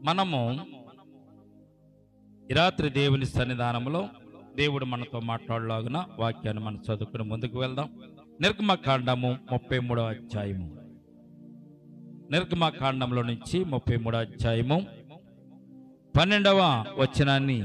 మనము ఈ రాత్రి దేవుని సన్నిధానంలో దేవుడు మనతో మాట్లాడలాగున వాక్యాన్ని మనం చదువుకుని ముందుకు వెళ్దాం. నిర్గమకాండము 33వ అధ్యాయము. నిర్గమకాండంలో నుంచి 33వ అధ్యాయము 12వ వచనాన్ని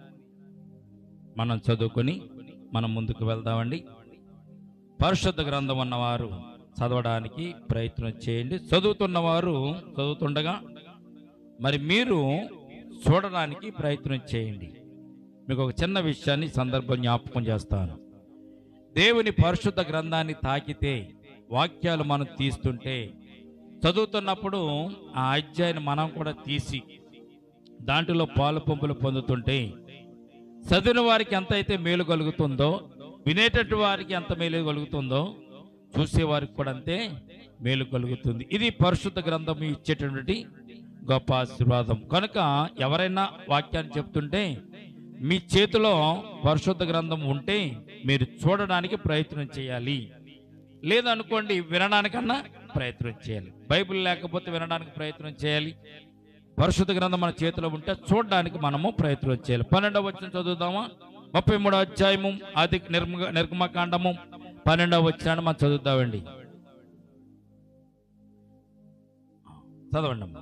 మనం చదువుకొని మనం ముందుకు వెళ్దామండి. పరిశుద్ధ గ్రంథం ఉన్నవారు చదవడానికి ప్రయత్నం చేయండి. చదువుతున్నవారు చదువుతుండగా మరి మీరు చూడడానికి ప్రయత్నం చేయండి. మీకు ఒక చిన్న విషయాన్ని సందర్భం జ్ఞాపకం చేస్తాను. దేవుని పరిశుద్ధ గ్రంథాన్ని తాకితే వాక్యాలు మనం తీస్తుంటే చదువుతున్నప్పుడు ఆ అధ్యాయాన్ని మనం కూడా తీసి దాంట్లో పాలు పంపులు పొందుతుంటే చదివిన వారికి ఎంత అయితే మేలు కలుగుతుందో, వినేటట్టు వారికి ఎంత మేలు కలుగుతుందో, చూసేవారికి కూడా అంతే మేలు కలుగుతుంది. ఇది పరిశుద్ధ గ్రంథం ఇచ్చేటటువంటి గొప్ప ఆశీర్వాదం. కనుక ఎవరైనా వాక్యాన్ని చెప్తుంటే మీ చేతిలో పరిశుద్ధ గ్రంథం ఉంటే మీరు చూడడానికి ప్రయత్నం చేయాలి. లేదనుకోండి వినడానికన్నా ప్రయత్నం చేయాలి. బైబిల్ లేకపోతే వినడానికి ప్రయత్నం చేయాలి. పరిశుద్ధ గ్రంథం మన చేతిలో ఉంటే చూడడానికి మనము ప్రయత్నం చేయాలి. 12వ వచనం చదువుదామా? 33వ అధ్యాయము ఆది నిర్గమకాండము 12వ వచనాన్ని మనం చదువుతామండి. చదవండి.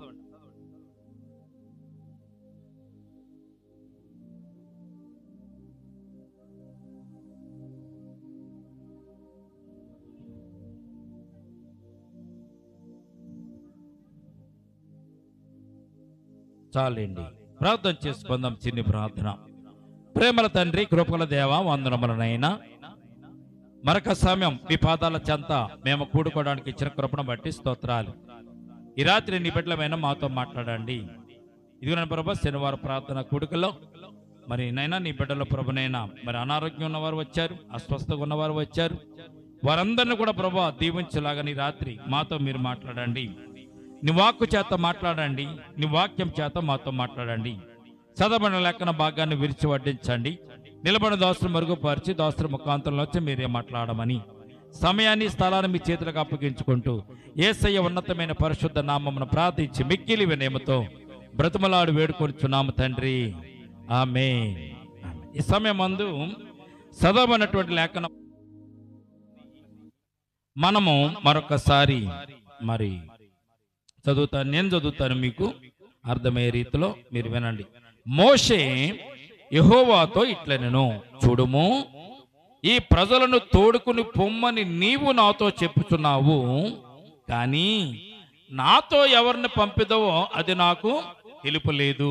చాలండి, ప్రార్థన చేసుకుందాం. చిన్ని ప్రార్థన. ప్రేమల తండ్రి, కృపల దేవ, వందనములనైనా మరొక సమయం మీ పాదాల చెంత మేము కూడుకోవడానికి ఇచ్చిన కృపను బట్టి స్తోత్రాలు. ఈ రాత్రి నీ బిడ్డలమైన మాతో మాట్లాడండి. ఇదిగో నా ప్రభు, శనివారం ప్రార్థన కూడుకలో మరి నైనా నీ బిడ్డల ప్రభునైనా మరి అనారోగ్యం ఉన్నవారు వచ్చారు, అస్వస్థగా ఉన్నవారు వచ్చారు, వారందరినీ కూడా ప్రభు దీవించలాగా నీ రాత్రి మాతో మీరు మాట్లాడండి. నీ వాక్కు చేత మాట్లాడండి, నీ వాక్యం చేత మాతో మాట్లాడండి. చదవబడిన లేఖన భాగాన్ని విరిచి వడ్డించండి. నిలబడిన దోస్తులు మరుగుపరిచి దోస్తుల ముఖాంతంలో వచ్చి మీరే మాట్లాడమని సమయాన్ని స్థలాన్ని మీ చేతులకు అప్పగించుకుంటూ యేసయ్య ఉన్నతమైన పరిశుద్ధ నామమును ప్రార్థించి మిక్కిలి వినయముతో బ్రతిమలాడు వేడుకొనుచున్నాము తండ్రి, ఆమేన్. ఈ సమయం మందు చదవబడినటువంటి లేఖనం మనము మరొకసారి మరి చదువుతాను. నేను చదువుతాను, మీకు అర్థమయ్యే రీతిలో మీరు వినండి. మోషే యెహోవాతో ఇట్లనెను, చూడుము, ఈ ప్రజలను తోడుకుని పొమ్మని నీవు నాతో చెప్పుచున్నావు, కానీ నాతో ఎవరిని పంపిదవో అది నాకు తెలుపలేదు.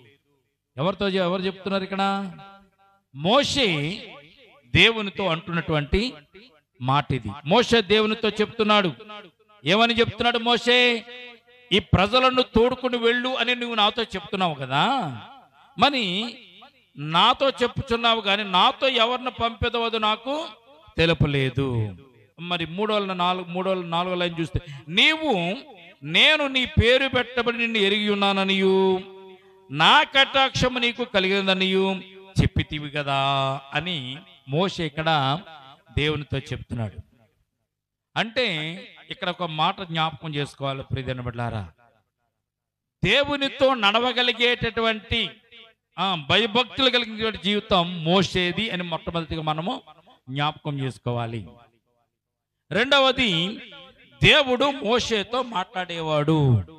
ఎవరు చెప్తున్నారు ఇక్కడ? మోషే దేవునితో అంటున్నటువంటి మాట ఇది. మోషే దేవునితో చెప్తున్నాడు. ఏమని చెప్తున్నాడు మోషే? ఈ ప్రజలను తోడుకుని వెళ్ళు అని నువ్వు నాతో చెప్తున్నావు కదా, మరి నాతో చెప్పుచున్నావు కానీ నాతో ఎవరిని పంపేదో అది నాకు తెలుపలేదు. మరి 3:4 లైన్ చూస్తే, నీవు నేను నీ పేరు పెట్టబడి నిన్ను ఎరిగి ఉన్నాననియు నా కటాక్షము నీకు కలిగిందనియు చెప్పితివి కదా అని మోషే ఇక్కడ దేవునితో చెప్తున్నాడు. అంటే ఇక్కడ ఒక మాట జ్ఞాపకం చేసుకోవాలి ప్రియమైన బిడ్డలారా. దేవునితో నడవగలిగేటటువంటి భయభక్తులు కలిగినటువంటి జీవితం మోషేది అని మొట్టమొదటిగా మనము జ్ఞాపకం చేసుకోవాలి. రెండవది, దేవుడు మోషేతో మాట్లాడేవాడు.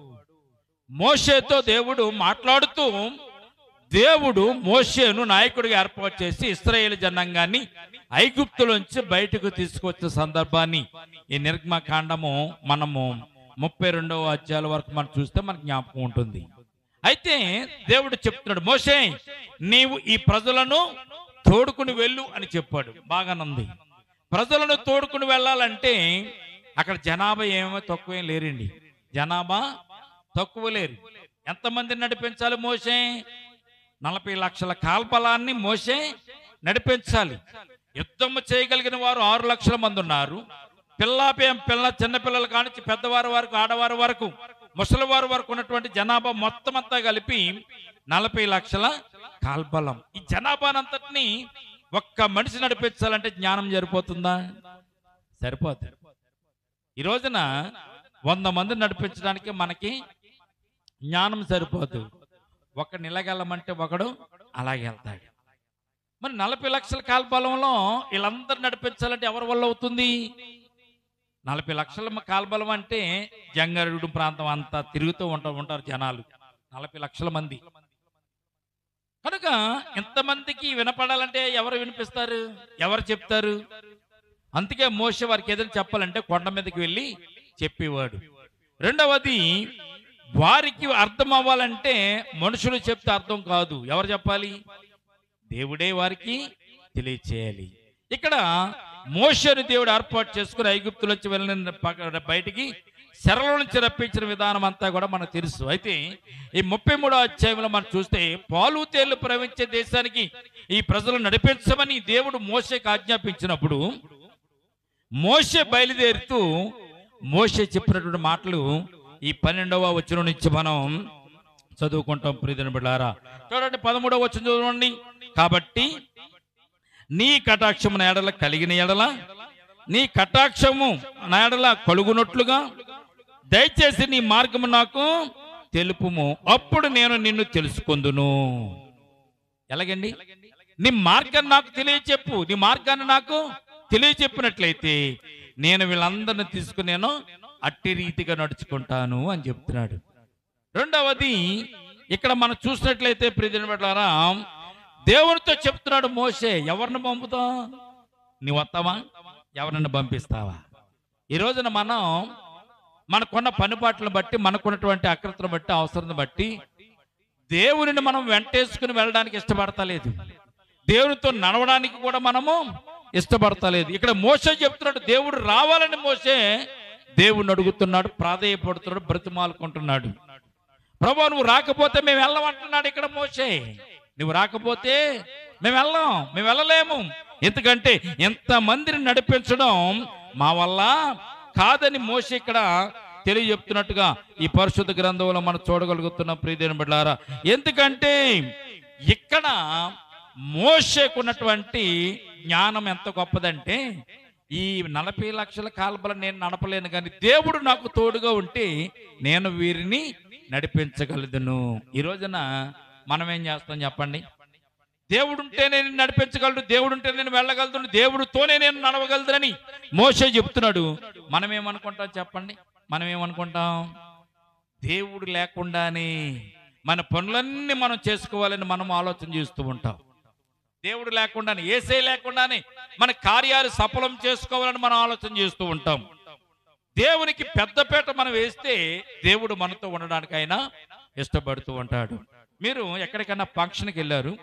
మోషేతో దేవుడు మాట్లాడుతూ దేవుడు మోషేను నాయకుడిగా ఏర్పాటు చేసి ఇశ్రాయేలు జనాంగాన్ని ఐగుప్తులోంచి బయటకు తీసుకొచ్చే సందర్భాన్ని ఈ నిర్గమకాండము మనము 32వ అధ్యాయాల వరకు మనం చూస్తే మనకు జ్ఞాపకం ఉంటుంది. అయితే దేవుడు చెప్తున్నాడు, మోషే నీవు ఈ ప్రజలను తోడుకుని వెళ్ళు అని చెప్పాడు. బాగానుంది. ప్రజలను తోడుకుని వెళ్ళాలంటే అక్కడ జనాభా ఏమో తక్కువేం లేరండి. జనాభా తక్కువ లేరు. ఎంతమందిని నడిపించాలి మోషే? 40 లక్షల కాల్బలాన్ని మోషే నడిపించాలి. యుద్ధం చేయగలిగిన వారు 6 లక్షల మంది ఉన్నారు. చిన్నపిల్లలు కానించి పెద్దవారి వరకు, ఆడవారి వరకు, ముసలివారి వరకు ఉన్నటువంటి జనాభా మొత్తం అంతా కలిపి 40 లక్షల కాల్బలం. ఈ జనాభానంతటిని ఒక్క మనిషి నడిపించాలంటే జ్ఞానం సరిపోతుందా? సరిపోతుంది. ఈ రోజున 100 మంది నడిపించడానికి మనకి జ్ఞానం సరిపోదు. ఒకడిని ఇలాగెళ్ళమంటే ఒకడు అలాగే వెళ్తాడు. మరి 40 లక్షల కాల్బలంలో వీళ్ళందరూ నడిపించాలంటే ఎవరి వల్ల అవుతుంది? 40 లక్షల కాల్బలం అంటే జంగారెడ్డి ప్రాంతం అంతా తిరుగుతూ ఉంటారు జనాలు, 40 లక్షల మంది. కనుక ఇంతమందికి వినపడాలంటే ఎవరు వినిపిస్తారు, ఎవరు చెప్తారు? అందుకే మోషే వారికి ఏదైనా చెప్పాలంటే కొండ మీదకి వెళ్ళి చెప్పేవాడు. రెండవది, వారికి అర్థం అవ్వాలంటే మనుషులు చెప్తే అర్థం కాదు, ఎవరు చెప్పాలి? దేవుడే వారికి తెలియచేయాలి. ఇక్కడ మోషేను దేవుడు ఏర్పాటు చేసుకుని ఐగుప్తు నుంచి వెళ్ళిన బయటికి శరల నుంచి రప్పించిన విధానం అంతా కూడా మనకు తెలుసు. అయితే ఈ 33వ అధ్యాయంలో మనం చూస్తే పాలు తేళ్లు ప్రవహించే దేశానికి ఈ ప్రజలు నడిపించమని దేవుడు మోషేకి ఆజ్ఞాపించినప్పుడు మోషే బయలుదేరుతూ మోషే చెప్పినటువంటి మాటలు ఈ 12వ వచనం నుంచి మనం చదువుకుంటాం. ప్రియమైన బిడ్డలారా, చూడండి 13వ వచనం చూడండి. కాబట్టి నీ కటాక్షము నా ఎడల కలిగిన ఎడల, నీ కటాక్షము నా ఎడల కలుగునట్లుగా దయచేసి నీ మార్గము నాకు తెలుపుము, అప్పుడు నేను నిన్ను తెలుసుకొందును. ఎలాగండి? నీ మార్గాన్ని నాకు తెలియచెప్పు. నీ మార్గాన్ని నాకు తెలియచెప్పినట్లయితే నేను వీళ్ళందరిని తీసుకుని నేను అట్టి రీతిగా నడుచుకుంటాను అని చెప్తున్నాడు. రెండవది, ఇక్కడ మనం చూసినట్లయితే ప్రియమైన బిడ్డలారా, దేవునితో చెప్తున్నాడు మోషే, ఎవరిని పంపుతావు? నీ వస్తావా? ఎవరిని పంపిస్తావా? ఈ రోజున మనం మనకున్న పనిపాట్లను బట్టి, మనకున్నటువంటి అక్రతను బట్టి, అవసరం బట్టి దేవునిని మనం వెంటేసుకుని వెళ్ళడానికి ఇష్టపడతలేదు, దేవునితో నడవడానికి కూడా మనము ఇష్టపడతలేదు. ఇక్కడ మోషే చెప్తున్నాడు, దేవుడు రావాలని మోషే దేవుణ్ణి అడుగుతున్నాడు, ప్రాధేయపడుతున్నాడు, బ్రతిమాలుకుంటున్నాడు. ప్రభువా నువ్వు రాకపోతే మేము వెళ్ళమంటున్నాడు ఇక్కడ మోషే. నువ్వు రాకపోతే మేము వెళ్ళలేము. ఎందుకంటే ఎంతమందిని నడిపించడం మా వల్ల కాదని మోషే ఇక్కడ తెలియజెప్తున్నట్టుగా ఈ పరిశుద్ధ గ్రంథంలో మనం చూడగలుగుతున్నాం. ప్రియమైన బిడ్డలారా, ఎందుకంటే ఇక్కడ మోషేకున్నటువంటి జ్ఞానం ఎంత గొప్పదంటే, ఈ 40 లక్షల కాల్బలం నేను నడపలేను, కానీ దేవుడు నాకు తోడుగా ఉంటే నేను వీరిని నడిపించగలదును. ఈ రోజున మనం ఏం చేస్తాం చెప్పండి? దేవుడు ఉంటే నేను నడిపించగలడు, దేవుడు ఉంటే నేను వెళ్ళగలను, దేవుడితోనే నేను నడవగలదని మోషే చెప్తున్నాడు. మనం ఏమనుకుంటాం చెప్పండి? మనం ఏమనుకుంటాం? దేవుడు లేకుండానే మన పనులన్నీ మనం చేసుకోవాలని మనం ఆలోచన చేస్తూ ఉంటాం. దేవుడు లేకుండానే, యేసే లేకుండానే మన కార్యాలు సఫలం చేసుకోవాలని మనం ఆలోచన చేస్తూ ఉంటాం. దేవునికి పెద్దపీట మనం వేస్తే దేవుడు మనతో ఉండడానికి ఆయన ఇష్టపడుతూ ఉంటాడు. మీరు ఎక్కడికైనా ఫంక్షన్కి వెళ్ళారు,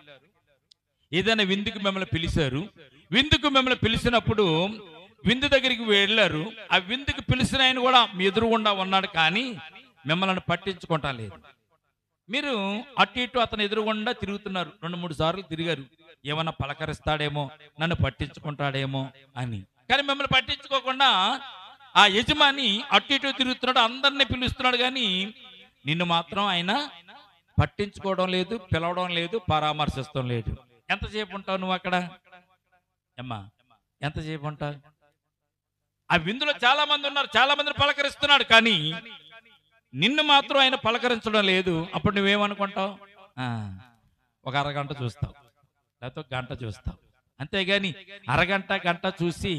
ఏదైనా విందుకు మిమ్మల్ని పిలిచారు, విందుకు మిమ్మల్ని పిలిచినప్పుడు విందు దగ్గరికి వెళ్ళారు, ఆ విందుకు పిలిచిన ఆయన కూడా మీ ఎదురుగుండా ఉన్నాడు, కానీ మిమ్మల్ని పట్టించుకుంటా లేదు. మీరు అటు ఇటు అతను ఎదురుగుండా తిరుగుతున్నారు, 2-3 సార్లు తిరిగారు, ఏమన్నా పలకరిస్తాడేమో, నన్ను పట్టించుకుంటాడేమో అని. కానీ మిమ్మల్ని పట్టించుకోకుండా ఆ యజమాని అటు ఇటు తిరుగుతున్నాడు, అందరినీ పిలుస్తున్నాడు, కానీ నిన్ను మాత్రం ఆయన పట్టించుకోవడం లేదు, పిలవడం లేదు, పరామర్శిస్తాం లేదు. ఎంతసేపు ఉంటావు నువ్వు అక్కడ? అమ్మా ఎంతసేపు ఉంటావు? ఆ విందులో చాలా మంది ఉన్నారు, చాలా మందిని పలకరిస్తున్నాడు, కానీ నిన్ను మాత్రం ఆయన పలకరించడం లేదు. అప్పుడు నువ్వేమనుకుంటావు? ఒక అరగంట చూస్తావు, లేకపోతే 1 గంట చూస్తావు. అంతేగాని అరగంట గంట చూసి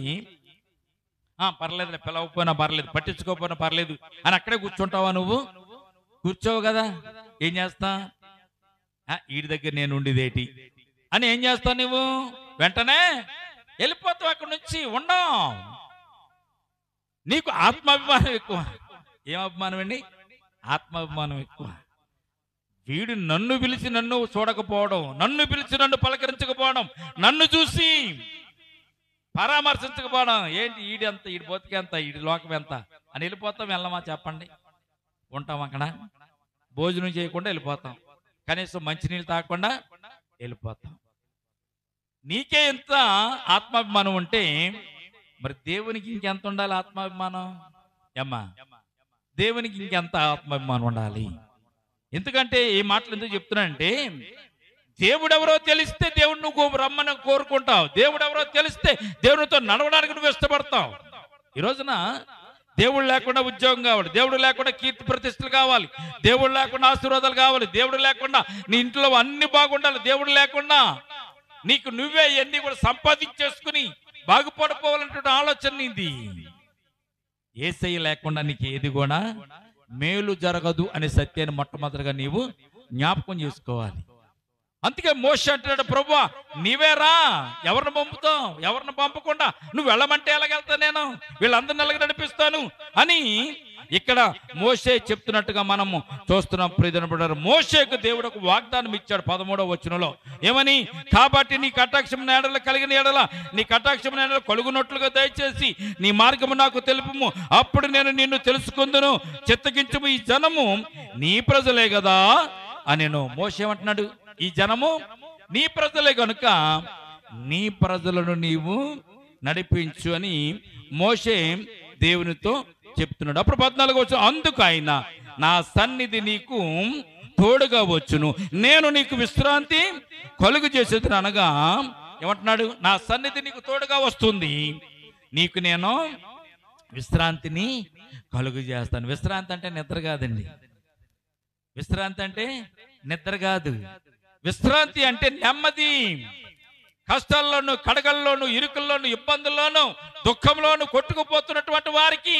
పర్లేదు, పిలవకపోయినా పర్లేదు, పట్టించుకోకపోయినా పర్లేదు అని అక్కడే కూర్చుంటావా? నువ్వు కూర్చోవు కదా. ఏం చేస్తా? వీడి దగ్గర నేను ఉండేదేటి అని ఏం చేస్తావు? నువ్వు వెంటనే వెళ్ళిపోతావు అక్కడి నుంచి. ఉండవు. నీకు ఆత్మాభిమానం ఎక్కువ. ఏం అభిమానం అండి? ఆత్మాభిమానం ఎక్కువ. వీడు నన్ను పిలిచి నన్ను చూడకపోవడం, నన్ను పిలిచి నన్ను పలకరించకపోవడం, నన్ను చూసి పరామర్శించకపోవడం, ఏంటి ఈడి ఎంత, ఈడి బతికి ఎంత, ఈడి లోకం ఎంత అని వెళ్ళిపోతాం. వెళ్ళమా చెప్పండి? ఉంటాం అక్కడ. భోజనం చేయకుండా వెళ్ళిపోతాం, కనీసం మంచినీళ్ళు తాగకుండా వెళ్ళిపోతాం. నీకే ఎంత ఆత్మాభిమానం ఉంటే మరి దేవునికి ఇంకెంత ఉండాలి ఆత్మాభిమానం? అమ్మా దేవునికి ఇంకెంత ఆత్మాభిమానం ఉండాలి? ఎందుకంటే ఈ మాటలు ఎందుకు చెప్తున్నానంటే, దేవుడెవరో తెలిస్తే దేవుడు నువ్వు రమ్మని కోరుకుంటావు, దేవుడెవరో తెలిస్తే దేవునితో నడవడానికి నువ్వు ఇష్టపడతావు. ఈ రోజున దేవుడు లేకుండా ఉద్యోగం కావాలి, దేవుడు లేకుండా కీర్తి ప్రతిష్టలు కావాలి, దేవుడు లేకుండా ఆశీర్వాదాలు కావాలి, దేవుడు లేకుండా నీ ఇంట్లో అన్ని బాగుండాలి, దేవుడు లేకుండా నీకు నువ్వే ఇవన్నీ కూడా సంపాదించేసుకుని బాగుపడిపోవాలన్నటువంటి ఆలోచన నీది. యేసయ్య లేకుండా నీకు ఏది కూడా మేలు జరగదు అనే సత్యాన్ని మొట్టమొదటిగా నీవు జ్ఞాపకం చేసుకోవాలి. అందుకే మోషే అంటున్నాడు, ప్రభువా నీవే రా, ఎవరిని పంపుతావు, ఎవరిని పంపకుండా నువ్వు వెళ్ళమంటే ఎలాగెళ్తా, నేను వీళ్ళందరిని ఎలాగ నడిపిస్తాను అని ఇక్కడ మోషే చెప్తున్నట్టుగా మనము చూస్తున్నాం. ప్రియమైనవారు, మోషేకు దేవుడు ఒక వాగ్దానం ఇచ్చాడు 13వ వచనంలో. ఏమని? కాబట్టి నీ కటాక్షం ఎడల కలిగిన ఎడల నీ కటాక్షం ఎడల కలుగునట్లుగా దయచేసి నీ మార్గము నాకు తెలుపుము, అప్పుడు నేను నిన్ను తెలుసుకుందును, చిత్తగించుము, ఈ జనము నీ ప్రజలే కదా అనేను. మోషే ఏమంటున్నాడు? ఈ జనము నీ ప్రజలే కనుక నీ ప్రజలను నీవు నడిపించు అని మోషే దేవునితో చెప్తున్నాడు. అప్పుడు 14వ వచనం, అందుకు ఆయన నా సన్నిధి నీకు తోడుగా వచ్చును, నేను నీకు విశ్రాంతి కలుగు చేసేది అనగా ఏమంటున్నాడు? నా సన్నిధి నీకు తోడుగా వస్తుంది, నీకు నేను విశ్రాంతిని కలుగు చేస్తాను. విశ్రాంతి అంటే నిద్ర కాదండి. విశ్రాంతి అంటే నిద్ర కాదు. విశ్రాంతి అంటే నెమ్మది. కష్టాల్లోను, కడగల్లోను, ఇరుకుల్లోను, ఇబ్బందుల్లోను, దుఃఖంలోను కొట్టుకుపోతున్నటువంటి వారికి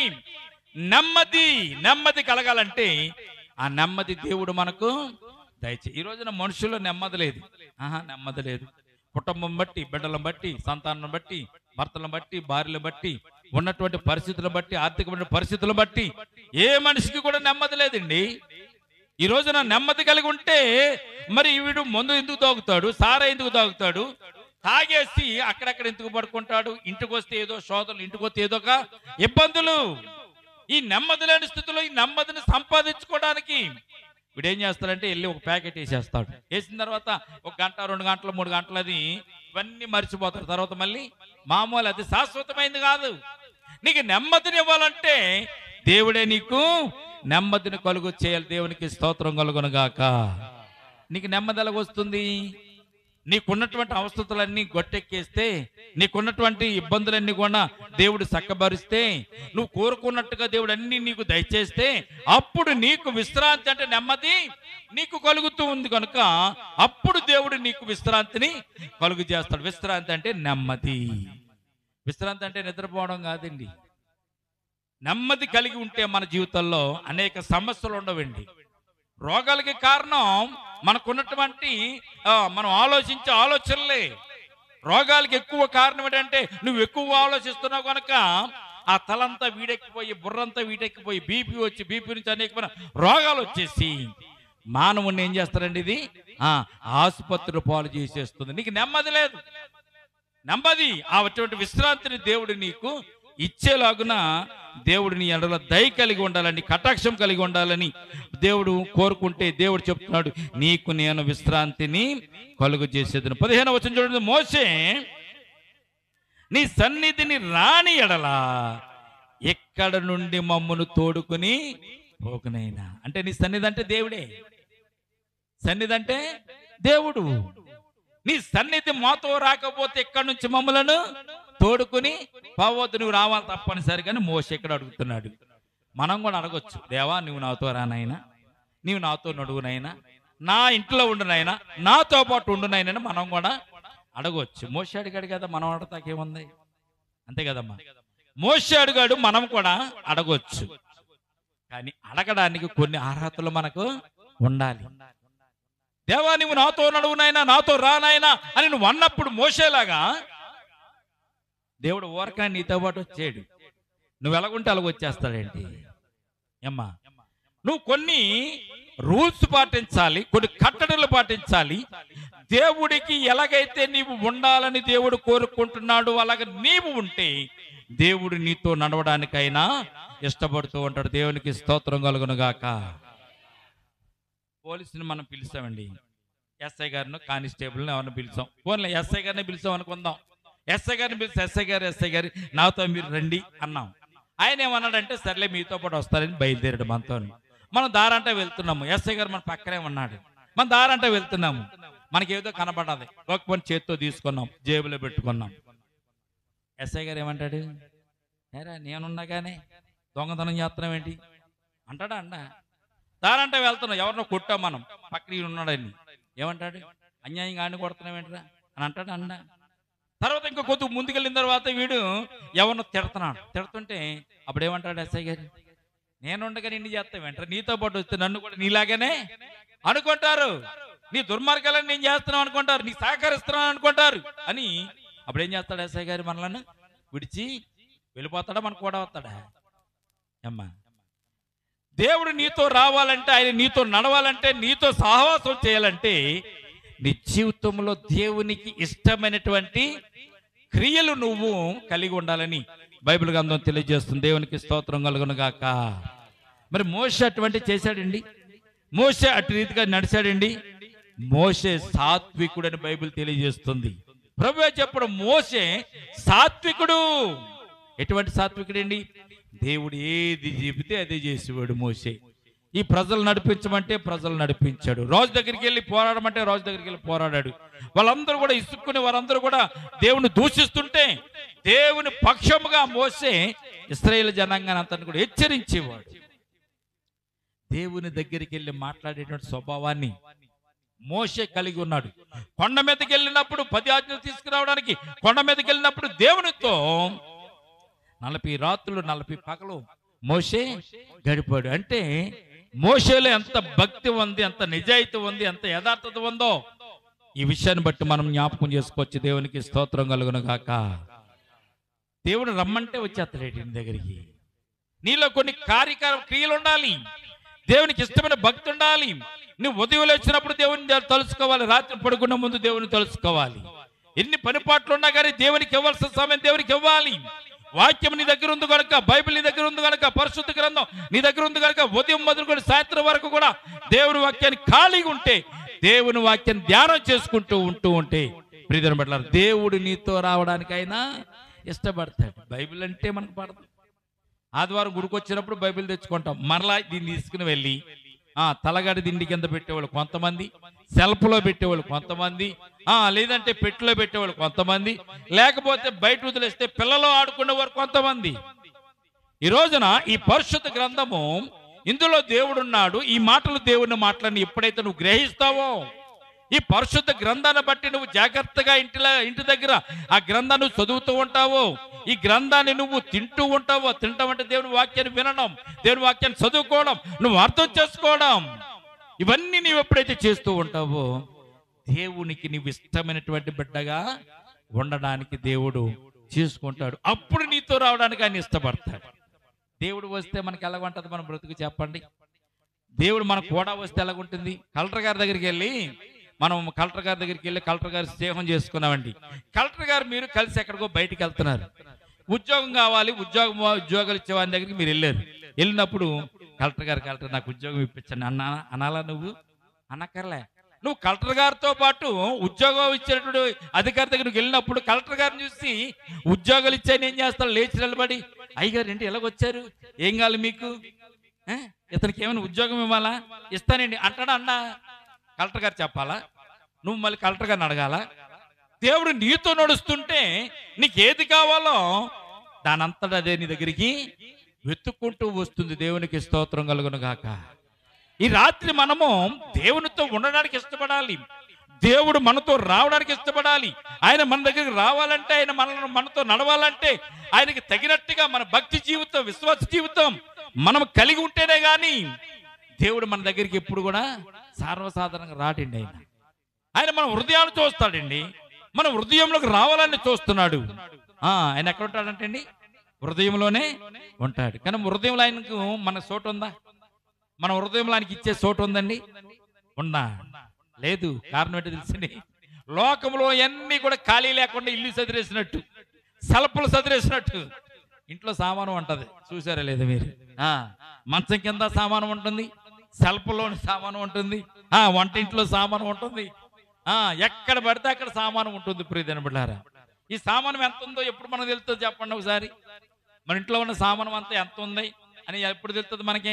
నెమ్మది కలగాలంటే ఆ నెమ్మది దేవుడు మనకు దయచేసి. ఈ రోజున మనుషుల్లో నెమ్మది లేదు. నెమ్మది లేదు. కుటుంబం బట్టి, బిడ్డలను బట్టి, సంతానం బట్టి, భర్తలను బట్టి, భార్యలను బట్టి, ఉన్నటువంటి పరిస్థితులను బట్టి, ఆర్థికమైన పరిస్థితులను బట్టి ఏ మనిషికి కూడా నెమ్మది లేదండి. ఈ రోజున నెమ్మది కలిగి ఉంటే మరి వీడు మందు ఎందుకు తాగుతాడు, సారా ఎందుకు తాగుతాడు, తాగేసి అక్కడక్కడ ఎందుకు పడుకుంటాడు, ఇంటికి వస్తే ఏదో శోధనలు, ఇంటికి వస్తే ఏదో ఒక ఇబ్బందులు. ఈ నెమ్మది లేని స్థితిలో ఈ నెమ్మదిని సంపాదించుకోవడానికి వీడు ఏం చేస్తాడంటే వెళ్ళి ఒక ప్యాకెట్ వేసేస్తాడు. వేసిన తర్వాత 1 గంట, 2 గంటలు, 3 గంటలు అది ఇవన్నీ మర్చిపోతాడు. తర్వాత మళ్ళీ మామూలు, అది శాశ్వతమైంది కాదు. నీకు నెమ్మదిని ఇవ్వాలంటే దేవుడే నీకు నెమ్మదిని కలుగు చేయాలి. దేవునికి స్తోత్రం కలుగును గాక. నీకు నెమ్మది ఎలాగొస్తుంది? నీకున్నటువంటి అవస్థలన్నీ గొట్టెక్కేస్తే, నీకున్నటువంటి ఇబ్బందులన్నీ కూడా దేవుడు చక్కబరిస్తే, నువ్వు కోరుకున్నట్టుగా దేవుడు అన్ని నీకు దయచేస్తే అప్పుడు నీకు విశ్రాంతి అంటే నెమ్మది నీకు కలుగుతూ ఉంది కనుక అప్పుడు దేవుడు నీకు విశ్రాంతిని కలుగు చేస్తాడు. విశ్రాంతి అంటే నెమ్మది. విశ్రాంతి అంటే నిద్రపోవడం కాదండి. నెమ్మది కలిగి ఉంటే మన జీవితంలో అనేక సమస్యలు ఉండవండి. రోగాలకి కారణం మనకున్నటువంటి మనం ఆలోచించే ఆలోచనలే. రోగాలకి ఎక్కువ కారణం ఏంటంటే నువ్వు ఎక్కువ ఆలోచిస్తున్నావు కనుక ఆ తలంతా వీడెక్కిపోయి, బుర్రంతా వీడెక్కిపోయి, బీపీ వచ్చి, బీపీ నుంచి అనేకమైన రోగాలు వచ్చేసి మానవుని ఏం చేస్తారండి? ఇది ఆసుపత్రి పాలు చేసేస్తుంది. నీకు నెమ్మది లేదు. నెమ్మది అటువంటి విశ్రాంతిని దేవుడు నీకు ఇచ్చేలాగున దేవుడు నీ ఎడల దయ కలిగి ఉండాలని, కటాక్షం కలిగి ఉండాలని దేవుడు కోరుకుంటే దేవుడు చెప్తున్నాడు, నీకు నేను విశ్రాంతిని కలుగు చేసేది. 15వ వచనం చూడండి. మోషే నీ సన్నిధిని రాని ఎడల ఎక్కడ నుండి మమ్మును తోడుకుని పోకునైనా. అంటే నీ సన్నిధి అంటే దేవుడే. సన్నిధి అంటే దేవుడు. నీ సన్నిధి మాతో రాకపోతే ఎక్కడి నుంచి మమ్మలను తోడుకుని పోవద్దు, నువ్వు రావాలి తప్పనిసరిగాని మోషే ఇక్కడ అడుగుతున్నాడు. మనం కూడా అడగొచ్చు, దేవా నువ్వు నాతో రానైనా, నీవు నాతో నడువునైనా, నా ఇంట్లో ఉండునైనా, నాతో పాటు ఉండునైనా మనం కూడా అడగవచ్చు. మోషే అడిగాడు కదా, మనం అడతాకేముంది? అంతే కదమ్మా. మోషే అడిగాడు, మనం కూడా అడగొచ్చు. కానీ అడగడానికి కొన్ని అర్హతలు మనకు ఉండాలి. దేవా నువ్వు నాతో నడువునైనా, నాతో రానైనా అని నువ్వు అన్నప్పుడు మోషేలాగా దేవుడు ఊరక నీతో పాటు వచ్చేడు. నువ్వు ఎలాగుంటే అలాగ వచ్చేస్తాడేంటి అమ్మా? నువ్వు కొన్ని రూల్స్ పాటించాలి, కొన్ని కట్టడలు పాటించాలి. దేవుడికి ఎలాగైతే నీవు ఉండాలని దేవుడు కోరుకుంటున్నాడు అలాగ నీవు ఉంటే దేవుడు నీతో నడవడానికైనా ఇష్టపడుతూ ఉంటాడు. దేవునికి స్తోత్రం కలుగును గాక. పోలీసుని మనం పిలిచామండి, ఎస్ఐ గారిని, కానిస్టేబుల్ని ఎవరిని పిలిచాం. పోనీ ఎస్ఐ గారిని పిలిచాం అనుకుందాం. ఎస్ఐ గారిని పిలిచి ఎస్ఐ గారి నాతో మీరు రండి అన్నాం. ఆయన ఏమన్నాడంటే సర్లే మీతో పాటు వస్తారని బయలుదేరాడు మనతో. మనం దారంటే వెళ్తున్నాము, ఎస్ఐ గారు మన పక్కనే ఉన్నాడు. మన దారంటే వెళ్తున్నాము, మనకేదో కనబడాలి, ఒక పని చేత్తో తీసుకున్నాం, జేబులో పెట్టుకున్నాం. ఎస్ఐ గారు ఏమంటాడు? ఏరా నేనున్నా కానీ దొంగతనం చేస్తున్నాం ఏంటి అంటాడా అండ దారంటే వెళ్తున్నాం, ఎవరినో కొట్టాం మనం, పక్కన ఉన్నాడని ఏమంటాడు, అన్యాయంగా ఆడిని కొడుతున్నాం ఏంటిరా అని అంటాడు అండ. తర్వాత ఇంకా కొద్దిగా ముందుకెళ్ళిన తర్వాత వీడు ఎవరినో తిడుతుంటే అప్పుడు ఏమంటాడు ఎస్ఐ గారు, నేనుండగా నిన్ను చేస్తావు వెంటనే, నీతో పాటు వస్తే నన్ను కూడా నీలాగానే అనుకుంటారు, నీ దుర్మార్గాలని నేను చేస్తున్నావు అనుకుంటారు, నీ సహకరిస్తున్నాను అనుకుంటారు అని. అప్పుడు ఏం చేస్తాడు ఎస్ఐ గారు, మనలను విడిచి వెళ్ళిపోతాడా, మనకు కూడా వస్తాడా? అమ్మా, దేవుడు నీతో రావాలంటే, ఆయన నీతో నడవాలంటే, నీతో సహవాసం చేయాలంటే నీ జీవితంలో దేవునికి ఇష్టమైనటువంటి క్రియలు నువ్వు కలిగి ఉండాలని బైబిల్ గ్రంథం తెలియజేస్తుంది. దేవునికి స్తోత్రం కలుగును గాక. మరి మోషే అటువంటి చేశాడండి, మోషే అటు రీతిగా నడిచాడండి. మోషే సాత్వికుడు అని బైబిల్ తెలియజేస్తుంది. ప్రభువే చెప్పడం, మోషే సాత్వికుడు. ఎటువంటి సాత్వికుడు అండి? దేవుడు ఏది చెబితే అదే చేసేవాడు మోషే. ఈ ప్రజలు నడిపించమంటే ప్రజలు నడిపించాడు, రాజు దగ్గరికి వెళ్ళి పోరాడమంటే రాజు దగ్గరికి వెళ్ళి పోరాడాడు. వాళ్ళందరూ కూడా ఇసుక్కుని వారందరూ కూడా దేవుని దూషిస్తుంటే దేవుని పక్షముగా మోసే ఇశ్రాయేలు జనాంగాన్ని అంతా కూడా హెచ్చరించేవాడు. దేవుని దగ్గరికి వెళ్ళి మాట్లాడేటువంటి స్వభావాన్ని మోషే కలిగి ఉన్నాడు. కొండ మీదకి వెళ్ళినప్పుడు 10 ఆజ్ఞలు తీసుకురావడానికి కొండ మీదకి వెళ్ళినప్పుడు దేవునితో 40 రాత్రులు 40 పగలు మోషే గడిపాడు. అంటే మోషేలో ఎంత భక్తి ఉంది, ఎంత నిజాయితీ ఉంది, ఎంత యథార్థత ఉందో ఈ విషయాన్ని బట్టి మనం జ్ఞాపకం చేసుకోవచ్చు. దేవునికి స్తోత్రం కలుగును గాక. దేవుడు రమ్మంటే వచ్చేస్తాడు నీ దగ్గరికి. నీలో కొన్ని క్రియలు ఉండాలి, దేవునికి ఇష్టమైన భక్తి ఉండాలి. నువ్వు ఉదయం లేచినప్పుడు దేవుని తలుచుకోవాలి, రాత్రి పడుకున్న ముందు దేవుని తలుచుకోవాలి. ఎన్ని పనిపాట్లు ఉన్నా కానీ దేవునికి ఇవ్వాల్సిన సమయం దేవునికి ఇవ్వాలి. వాక్యం నీ దగ్గర ఉంది కనుక, బైబిల్ నీ దగ్గర ఉంది కనుక, పరిశుద్ధ గ్రంథం నీ దగ్గర ఉంది కనుక ఉదయం మొదలుకొని సాయంత్రం వరకు కూడా దేవుని వాక్యాన్ని ఖాళీగా ఉంటే, దేవుని వాక్యాన్ని ధ్యానం చేసుకుంటూ ఉంటే ప్రియమైన బిడ్డలారా, దేవుడు నీతో రావడానికైనా ఇష్టపడతాడు. బైబిల్ అంటే మనకు పడదు. ఆదివారం గుడికి వచ్చినప్పుడు బైబిల్ తెచ్చుకుంటాం, మరలా దీన్ని తీసుకుని వెళ్ళి తలగడి దిండి కింద పెట్టేవాళ్ళు కొంతమంది, సెల్ఫ్లో పెట్టేవాళ్ళు కొంతమంది, లేదంటే పెట్టెలో పెట్టేవాళ్ళు కొంతమంది, లేకపోతే బయట వదిలేస్తే పిల్లలు ఆడుకునేవారు కొంతమంది. ఈ రోజున ఈ పరిశుద్ధ గ్రంథము, ఇందులో దేవుడు ఉన్నాడు, ఈ మాటలు దేవుని మాటలను ఎప్పుడైతే నువ్వు గ్రహిస్తావో, ఈ పరిశుద్ధ గ్రంథాన్ని బట్టి నువ్వు జాగ్రత్తగా ఇంటి దగ్గర ఆ గ్రంథాన్ని చదువుతూ ఉంటావో, ఈ గ్రంథాన్ని నువ్వు తింటూ ఉంటావో, తింటామంటే దేవుని వాక్యాన్ని వినడం, దేవుని వాక్యాన్ని చదువుకోవడం, నువ్వు అర్థం చేసుకోవడం, ఇవన్నీ నువ్వు ఎప్పుడైతే చేస్తూ ఉంటావో దేవునికి నీవు ఇష్టమైనటువంటి బిడ్డగా ఉండడానికి దేవుడు చేసుకుంటాడు. అప్పుడు నీతో రావడానికి ఆయన ఇష్టపడతాడు. దేవుడు వస్తే మనకి ఎలాగుంటుంది మన బ్రతుకు చెప్పండి? దేవుడు మనకు కూడా వస్తే ఎలాగుంటుంది? కలెక్టర్ గారి దగ్గరికి వెళ్ళి కలెక్టర్ గారి స్నేహం చేసుకున్నామండి. కలెక్టర్ గారు మీరు కలిసి ఎక్కడికో బయటికి వెళ్తున్నారు, ఉద్యోగం కావాలి, ఉద్యోగాలు ఇచ్చేవాని దగ్గరికి మీరు వెళ్ళినప్పుడు కలెక్టర్ నాకు ఉద్యోగం ఇప్పించండి అనాలా? నువ్వు అనక్కర్లే. నువ్వు కలెక్టర్ గారితో పాటు ఉద్యోగం ఇచ్చేటప్పుడు అధికారి దగ్గరికి వెళ్ళినప్పుడు కలెక్టర్ గారిని చూసి ఉద్యోగాలు ఇచ్చాయని ఏం చేస్తాడు? లేచి నిలబడి, అయ్యగారు ఏంటి ఎలాగొచ్చారు, ఏం కావాలి మీకు, ఇతనికి ఏమైనా ఉద్యోగం ఇవ్వాలా? ఇస్తానండి అంటాడా? అన్నా కలెక్టర్ గారు చెప్పాలా? నువ్వు మళ్ళీ కలెక్టర్ గారిని అడగాల? దేవుడు నీతో నడుస్తుంటే నీకు ఏది కావాలో దాని అంతటా అదే నీ దగ్గరికి వెతుక్కుంటూ వస్తుంది. దేవునికి స్తోత్రం కలుగును గాక. ఈ రాత్రి మనము దేవునితో ఉండడానికి ఇష్టపడాలి, దేవుడు మనతో రావడానికి ఇష్టపడాలి. ఆయన మన దగ్గరికి రావాలంటే, ఆయన మనతో నడవాలంటే, ఆయనకి తగినట్టుగా మన భక్తి జీవితం, విశ్వాస జీవితం మనం కలిగి ఉంటేనే గాని దేవుడు మన దగ్గరికి ఎప్పుడు కూడా సర్వసాధారణంగా రాడండి. ఆయన మన హృదయాన్ని చూస్తాడండి, మన హృదయంలోకి రావాలని చూస్తున్నాడు. ఆయన ఎక్కడ ఉంటాడంటే అండి, హృదయంలోనే ఉంటాడు. కానీ హృదయంలో ఆయనకు మన చోటు ఉందా? మన హృదయంలో ఆయనకి ఇచ్చే చోటు ఉందండి? ఉందా? లేదు. కారణం ఏంటో తెలుసండి, లోకంలో అన్నీ కూడా ఖాళీ లేకుండా ఇల్లు సదిరేసినట్టు, సలపులు సదిరేసినట్టు ఇంట్లో సామానం ఉంటుంది. చూసారా లేదా మీరు? మంచం కింద సామానం ఉంటుంది, సెల్ఫ్లోని సామానం ఉంటుంది, వంటింట్లో సామానం ఉంటుంది, ఎక్కడ పడితే అక్కడ సామానం ఉంటుంది. ప్రియమైన బిడ్డలారా, ఈ సామానం ఎంత ఉందో ఎప్పుడు మనకు తెలుస్తుంది చెప్పండి ఒకసారి? మన ఇంట్లో ఉన్న సామానం అంతా ఎంత ఉంది అని ఎప్పుడు తెలుస్తుంది మనకి?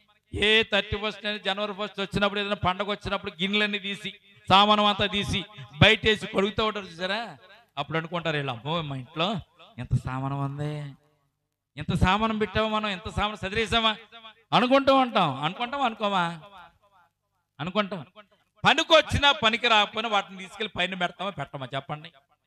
31st జనవరి 1 వచ్చినప్పుడు, ఏదైనా పండగ వచ్చినప్పుడు గిన్నెలన్నీ తీసి సామానం అంతా తీసి బయటేసి కడుగుతూ ఉంటారు చూసారా? అప్పుడు అనుకుంటారు ఇలా, మా ఇంట్లో ఎంత సామానం ఉంది, ఎంత సామానం పెట్టామా, మనం ఎంత సామాను చదివేసామా అనుకుంటూ ఉంటాం. అనుకోమా? అనుకుంటాం. పనికొచ్చినా పనికి రాకపోయినా వాటిని తీసుకెళ్ళి పైన పెడతామా పెట్టమా చెప్పండి?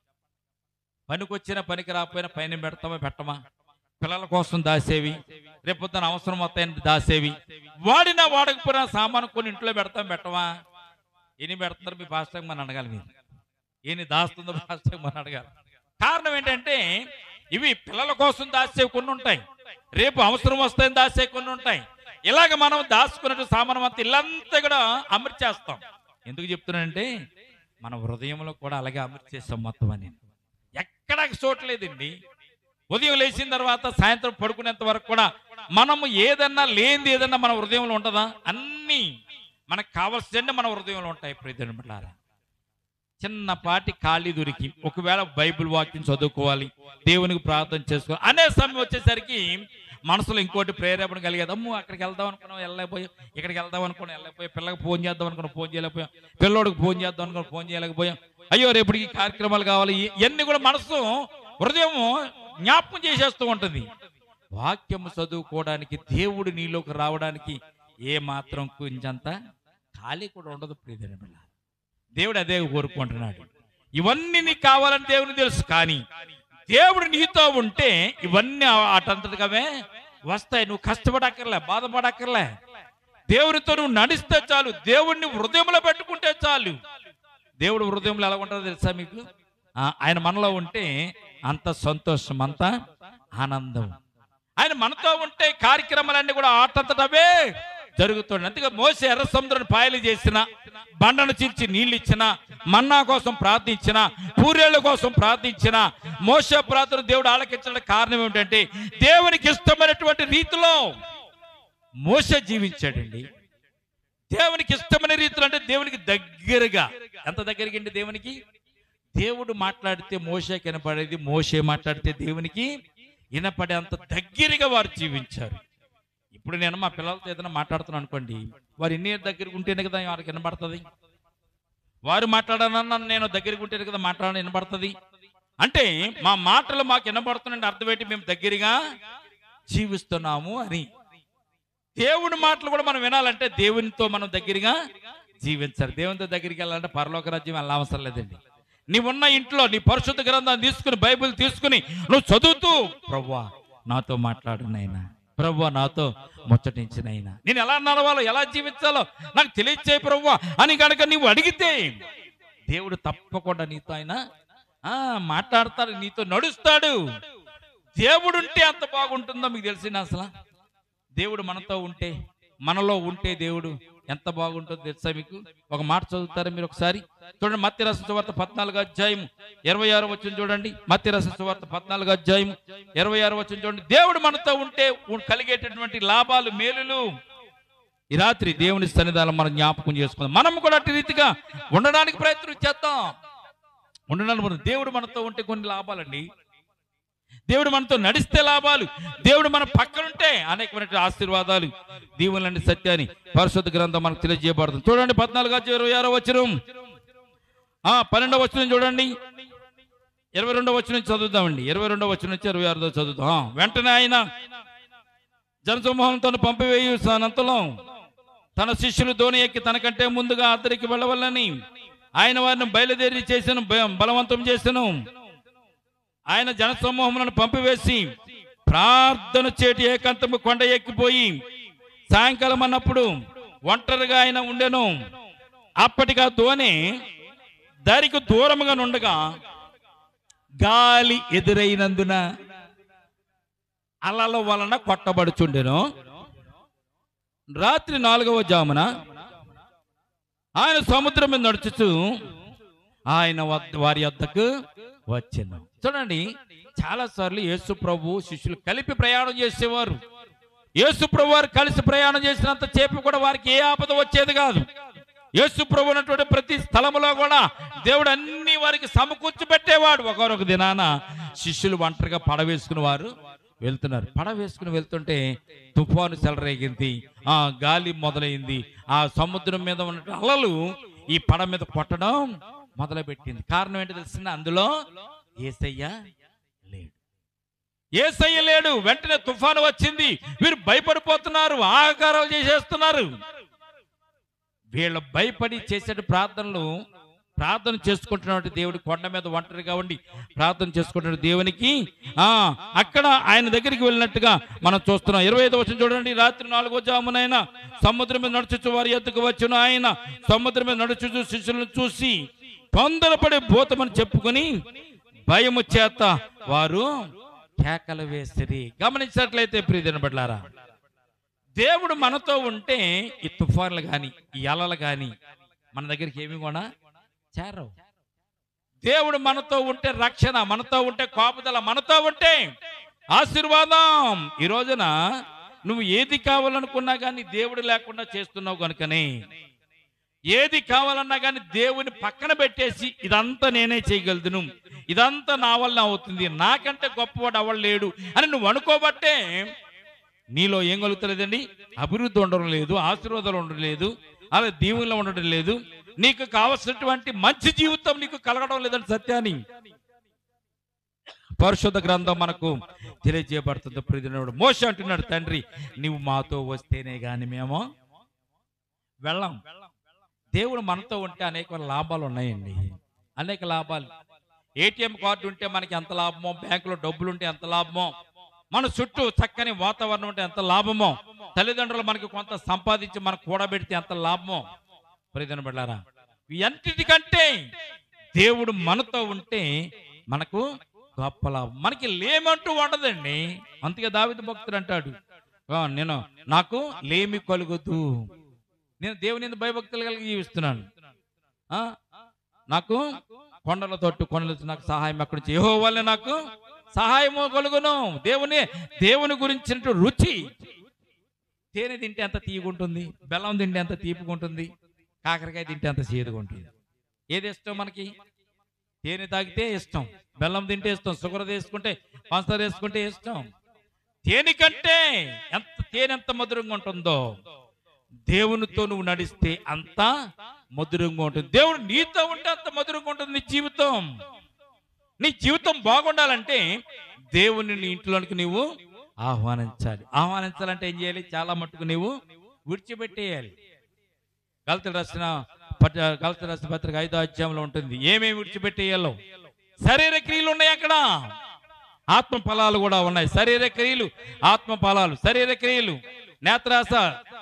పనికొచ్చినా పనికి రాకపోయినా పైన పెడతామా పెట్టమా? పిల్లల కోసం దాసేవి, రేపొద్దున అవసరం మొత్తాన్ని దాసేవి, వాడినా వాడకపోయినా సామాను కొన్ని ఇంట్లో పెడతాం పెట్టమా? ఎన్ని పెడుతున్నారు మీ పాస్టర్ మనం అడగాలి. మీరు ఎన్ని దాస్తుందో పాస్టర్ మనం అడగాలి. కారణం ఏంటంటే ఇవి పిల్లల కోసం దాచేవి కొన్ని ఉంటాయి, రేపు అవసరం వస్తాయని దాచే కొన్ని ఉంటాయి. ఇలాగ మనం దాచుకున్నట్టు సామానం అంతా ఇల్లంతా కూడా అమర్చేస్తాం. ఎందుకు చెప్తున్నానంటే మన హృదయంలో కూడా అలాగే అమర్చేస్తాం మొత్తం అని. ఎక్కడ చోట్లేదండి. ఉదయం లేచిన తర్వాత సాయంత్రం పడుకునేంత వరకు కూడా మనము ఏదన్నా లేనిది ఏదన్నా మన హృదయంలో ఉంటుందా? అన్నీ మనకు కావాల్సిందే మన హృదయంలో ఉంటాయి. ప్రియమైన బిడ్డలారా, చిన్నపాటి ఖాళీ దొరికి ఒకవేళ బైబిల్ వాక్యం చదువుకోవాలి, దేవునికి ప్రార్థన చేసుకోవాలి అనే సమయం వచ్చేసరికి మనసులో ఇంకోటి ప్రేరేపణ కలిగేది. అమ్మో అక్కడికి వెళ్దాం అనుకున్నాం వెళ్ళలేకపోయాం, ఇక్కడికి వెళ్దాం అనుకున్నాం వెళ్ళలేకపోయాం, పిల్లకి ఫోన్ చేద్దాం అనుకున్నాం ఫోన్ చేయలేకపోయాం, పిల్లోడికి ఫోన్ చేద్దాం అనుకున్నాం ఫోన్ చేయలేకపోయాం, అయ్యో రేపటికి కార్యక్రమాలు కావాలి, ఇవన్నీ కూడా మనసు హృదయం జ్ఞాపకం చేసేస్తూ ఉంటుంది. వాక్యం చదువుకోవడానికి, దేవుడు నీలోకి రావడానికి ఏ మాత్రం కొంచెంత ఖాళీ కూడా ఉండదు. ప్రియమైన బిడ్డ, దేవుడు అదే కోరుకుంటున్నాడు. ఇవన్నీ నీకు కావాలని దేవుని తెలుసు, కానీ దేవుడు నీతో ఉంటే ఇవన్నీ అటంతటిగానే వస్తాయి. నువ్వు కష్టపడక్కర్లే, బాధపడక్కర్లే. దేవుడితో నువ్వు నడిస్తే చాలు, దేవుడిని హృదయంలో పెట్టుకుంటే చాలు. దేవుడు హృదయంలో ఎలా ఉంటుందో తెలుసా మీకు? ఆయన మనలో ఉంటే అంత సంతోషం, అంత ఆనందం. ఆయన మనతో ఉంటే కార్యక్రమాలన్నీ కూడా ఆటంతటవే జరుగుతుంది. అందుకే మోసే ఎర్ర సముద్రాన్ని పాయలు చేసిన, బండను చీల్చి నీళ్ళు ఇచ్చిన, మన్నా కోసం ప్రార్థించిన, పూరేళ్ల కోసం ప్రార్థించిన మోసే ప్రార్థన దేవుడు ఆలకించడానికి కారణం ఏమిటంటే దేవునికి ఇష్టమైనటువంటి రీతిలో మోసే జీవించాడండి. దేవునికి ఇష్టమైన రీతిలో అంటే దేవునికి దగ్గరగా. ఎంత దగ్గరగా అండి దేవునికి? దేవుడు మాట్లాడితే మోషేకి వినపడేది, మోషే మాట్లాడితే దేవునికి వినపడే అంత దగ్గరగా వారు జీవించారు. ఇప్పుడు నేను మా పిల్లలతో ఏదైనా మాట్లాడుతున్నాను అనుకోండి, వారు ఎన్ని దగ్గరకు ఉంటేనే కదా వారికి వినపడుతుంది. వారు మాట్లాడానన్నా నేను దగ్గరకు ఉంటేనే కదా మాట్లాడని వినపడుతుంది. అంటే మా మాటలు మాకు వినపడుతున్నాయంటే అర్థం ఏంటి? మేము దగ్గరగా జీవిస్తున్నాము అని. దేవుని మాటలు కూడా మనం వినాలంటే దేవునితో మనం దగ్గరగా జీవించాలి. దేవునితో దగ్గరికి వెళ్ళాలంటే పరలోక రాజ్యం వెళ్ళ అవసరం లేదండి. నీవున్న ఇంట్లో నీ పరిశుద్ధ గ్రంథాన్ని తీసుకుని, బైబిల్ తీసుకుని నువ్వు చదువుతూ, ప్రభువా నాతో మాట్లాడు నాయనా, ప్రభువా నాతో ముచ్చటించు నాయనా, నేను ఎలా నడవాలో ఎలా జీవించాలో నాకు తెలియచేయి ప్రభువా అని కనుక నీవు అడిగితే దేవుడు తప్పకుండా నీతో ఆయన మాట్లాడతాడు, నీతో నడుస్తాడు. దేవుడు ఉంటే అంత బాగుంటుందో మీకు తెలిసిన అసలు. దేవుడు మనతో ఉంటే, మనలో ఉంటే దేవుడు ఎంత బాగుంటుందో తెలుసా మీకు? ఒక మాట చదువుతారా మీరు ఒకసారి? చూడండి, మత్తయి రాసిన సువార్త 14వ అధ్యాయం 26వ వచనం చూడండి. మత్తయి రాసిన సువార్త 14వ అధ్యాయం 26వ వచనం చూడండి. దేవుడు మనతో ఉంటే కలిగేటటువంటి లాభాలు, మేలులు ఈ రాత్రి దేవుని సన్నిధానం మనం జ్ఞాపకం చేసుకుందాం. మనం కూడా అటు రీతిగా ఉండడానికి ప్రయత్నం చేద్దాం. ఉండడానికి దేవుడు మనతో ఉంటే కొన్ని లాభాలండి. దేవుడు మనతో నడిస్తే లాభాలు, దేవుడు మన పక్కనుంటే అనేకమైన ఆశీర్వాదాలు, దీవులండి సత్యాన్ని పరిశుద్ధ గ్రంథం మనకు తెలియజేయబడుతుంది. చూడండి 14వ 26వ వచనం, 12వ వచనం చూడండి, 22వ వచనం చదువుదామండి. 22వ వచనం నుంచి 26వ చదువుతాం. వెంటనే ఆయన జనసమూహంతో పంపివేయునంతలో తన శిష్యులు దోణి ఎక్కి తనకంటే ముందుగా అద్దరికి వెళ్ళవల్లని ఆయన వారిని బయలుదేరి చేసిన, బలవంతం చేసెను. ఆయన జనసమూహములను పంపివేసి ప్రార్థన చేటి ఏకాంతము కొండ ఎక్కిపోయి సాయంకాలం అన్నప్పుడు ఒంటరిగా ఆయన ఉండెను. అప్పటిగా దోణి దారికి దూరముగా నుండగా గాలి ఎదురైనందున అలల వలన కొట్టబడుచుండెను. రాత్రి 4వ జామున ఆయన సముద్రం మీద నడుచుచు ఆయన వారి వద్దకు వచ్చెను. చూడండి, చాలా సార్లు యేసు ప్రభు శిష్యులు కలిపి ప్రయాణం చేసేవారు. యేసు ప్రభు వారు కలిసి ప్రయాణం చేసినంత చేపి కూడా వారికి ఏ ఆపద వచ్చేది కాదు. యేసు ప్రభు ఉన్నటువంటి ప్రతి స్థలంలో కూడా దేవుడు అన్ని వారికి సమకూర్చి పెట్టేవాడు. ఒకరొక దినాన శిష్యులు ఒంటరిగా పడవేసుకుని వారు వెళ్తున్నారు. పడవేసుకుని వెళ్తుంటే తుఫాను చెలరేగింది, గాలి మొదలైంది. ఆ సముద్రం మీద ఉన్న అలలు ఈ పడ మీద కొట్టడం మొదలుపెట్టింది. కారణం ఏంటో తెలిసిందా? అందులో యేసయ్య లేడు. యేసయ్య లేడు, వెంటనే తుఫాను వచ్చింది, వీరు భయపడిపోతున్నారు, ఆహాకారాలు చేసేస్తున్నారు. వీళ్ళు భయపడి చేసే ప్రార్థన చేసుకుంటున్నటువంటి దేవుడి కొండ మీద ఒంటరిగా ఉండి ప్రార్థన చేసుకుంటున్న దేవునికి అక్కడ ఆయన దగ్గరికి వెళ్ళినట్టుగా మనం చూస్తున్నాం. 25వ వచనం చూడండి. రాత్రి 4వ జామునైనా సముద్రం మీద నడుచుచు వారి ఎద్దుకు వచ్చిన ఆయన సముద్రం మీద నడుచుచు శిష్యులను చూసి తొందరపడే భూతమని చెప్పుకొని భయము చేత వారు కేకలు వేసిరి. గమనించినట్లయితే ప్రియమైన బిడ్డలారా, దేవుడు మనతో ఉంటే ఈ తుఫాన్లు కానీ ఈ అలలు కానీ మన దగ్గరికి ఏమి కూడా చేరవు. దేవుడు మనతో ఉంటే రక్షణ, మనతో ఉంటే కాపుదల, మనతో ఉంటే ఆశీర్వాదం. ఈ రోజున నువ్వు ఏది కావాలనుకున్నా కానీ దేవుడు లేకుండా చేస్తున్నావు కనుకనే, ఏది కావాలన్నా కానీ దేవుని పక్కన పెట్టేసి ఇదంతా నేనే చేయగలుగును, ఇదంతా నా వల్ల అవుతుంది, నాకంటే గొప్పవాడు అవ్వలేడు అని నువ్వు అనుకోబట్టే నీలో ఏం కలుగుతలేదండి? అభివృద్ధి ఉండడం లేదు, ఆశీర్వాదాలు ఉండడం లేదు, అలా దీవుల్లో ఉండడం లేదు, నీకు కావలసినటువంటి మంచి జీవితం నీకు కలగడం లేదని సత్యాన్ని పరిశుద్ధ గ్రంథం మనకు తెలియజేయబడుతుంది. ప్రియదేవుడు మోషే అంటున్నాడు, తండ్రి నువ్వు మాతో వస్తేనే గాని మేము వెళ్ళాం. దేవుడు మనతో ఉంటే అనేక లాభాలు ఉన్నాయండి, అనేక లాభాలు. ఏటీఎం కార్డు ఉంటే మనకి ఎంత లాభమో, బ్యాంకులో డబ్బులు ఉంటే ఎంత లాభమో, మన చుట్టూ చక్కని వాతావరణం ఉంటే ఎంత లాభమో, తల్లిదండ్రులు మనకి కొంత సంపాదించి మనకు కూడబెడితే ఎంత లాభమో. ప్రియమైన బిడ్డలారా, వీటన్నిటికంటే దేవుడు మనతో ఉంటే మనకు గొప్ప లాభం. మనకి లేమంటూ ఉండదండి. అందుకే దావీదు భక్తుడు అంటాడు, నాకు లేమి కలుగుతూ, నేను దేవుని భయభక్తులు కలిగి జీవిస్తున్నాను, నాకు కొండల తోటి కొండలు నాకు సహాయం అక్కడి నుంచి యెహోవానే నాకు సహాయము కలుగును. దేవుని గురించిన రుచి, తేనె తింటే ఎంత తీయగుంటుంది, బెల్లం తింటే ఎంత తీపుకుంటుంది, కాకరకాయ తింటే ఎంత చేదుగా ఉంటుంది. ఏది ఇష్టం మనకి? తేనె తాగితే ఇష్టం, బెల్లం తింటే ఇష్టం, షుగర్ తీసుకుంటే పంచదార వేసుకుంటే ఇష్టం. తేనె కంటే తేనె ఎంత మధురంగా ఉంటుందో దేవునితో నువ్వు నడిస్తే అంత మధురంగా ఉంటుంది. దేవుడు నీతో ఉంటే అంత మధురంగా ఉంటుంది నీ జీవితం. నీ జీవితం బాగుండాలంటే దేవుని నీ ఇంట్లోనికి నువ్వు ఆహ్వానించాలంటే ఏం చేయాలి? చాలా మట్టుకు నువ్వు విడిచిపెట్టేయాలి. గలతీయులకు రాసిన పత్రిక 5వ అధ్యాయంలో ఉంటుంది ఏమేమి విడిచిపెట్టేయాలో. శరీర క్రియలు ఉన్నాయి, అక్కడ ఆత్మ ఫలాలు కూడా ఉన్నాయి. శరీర క్రియలు, ఆత్మ ఫలాలు. శరీర క్రియలు నేత్రాస,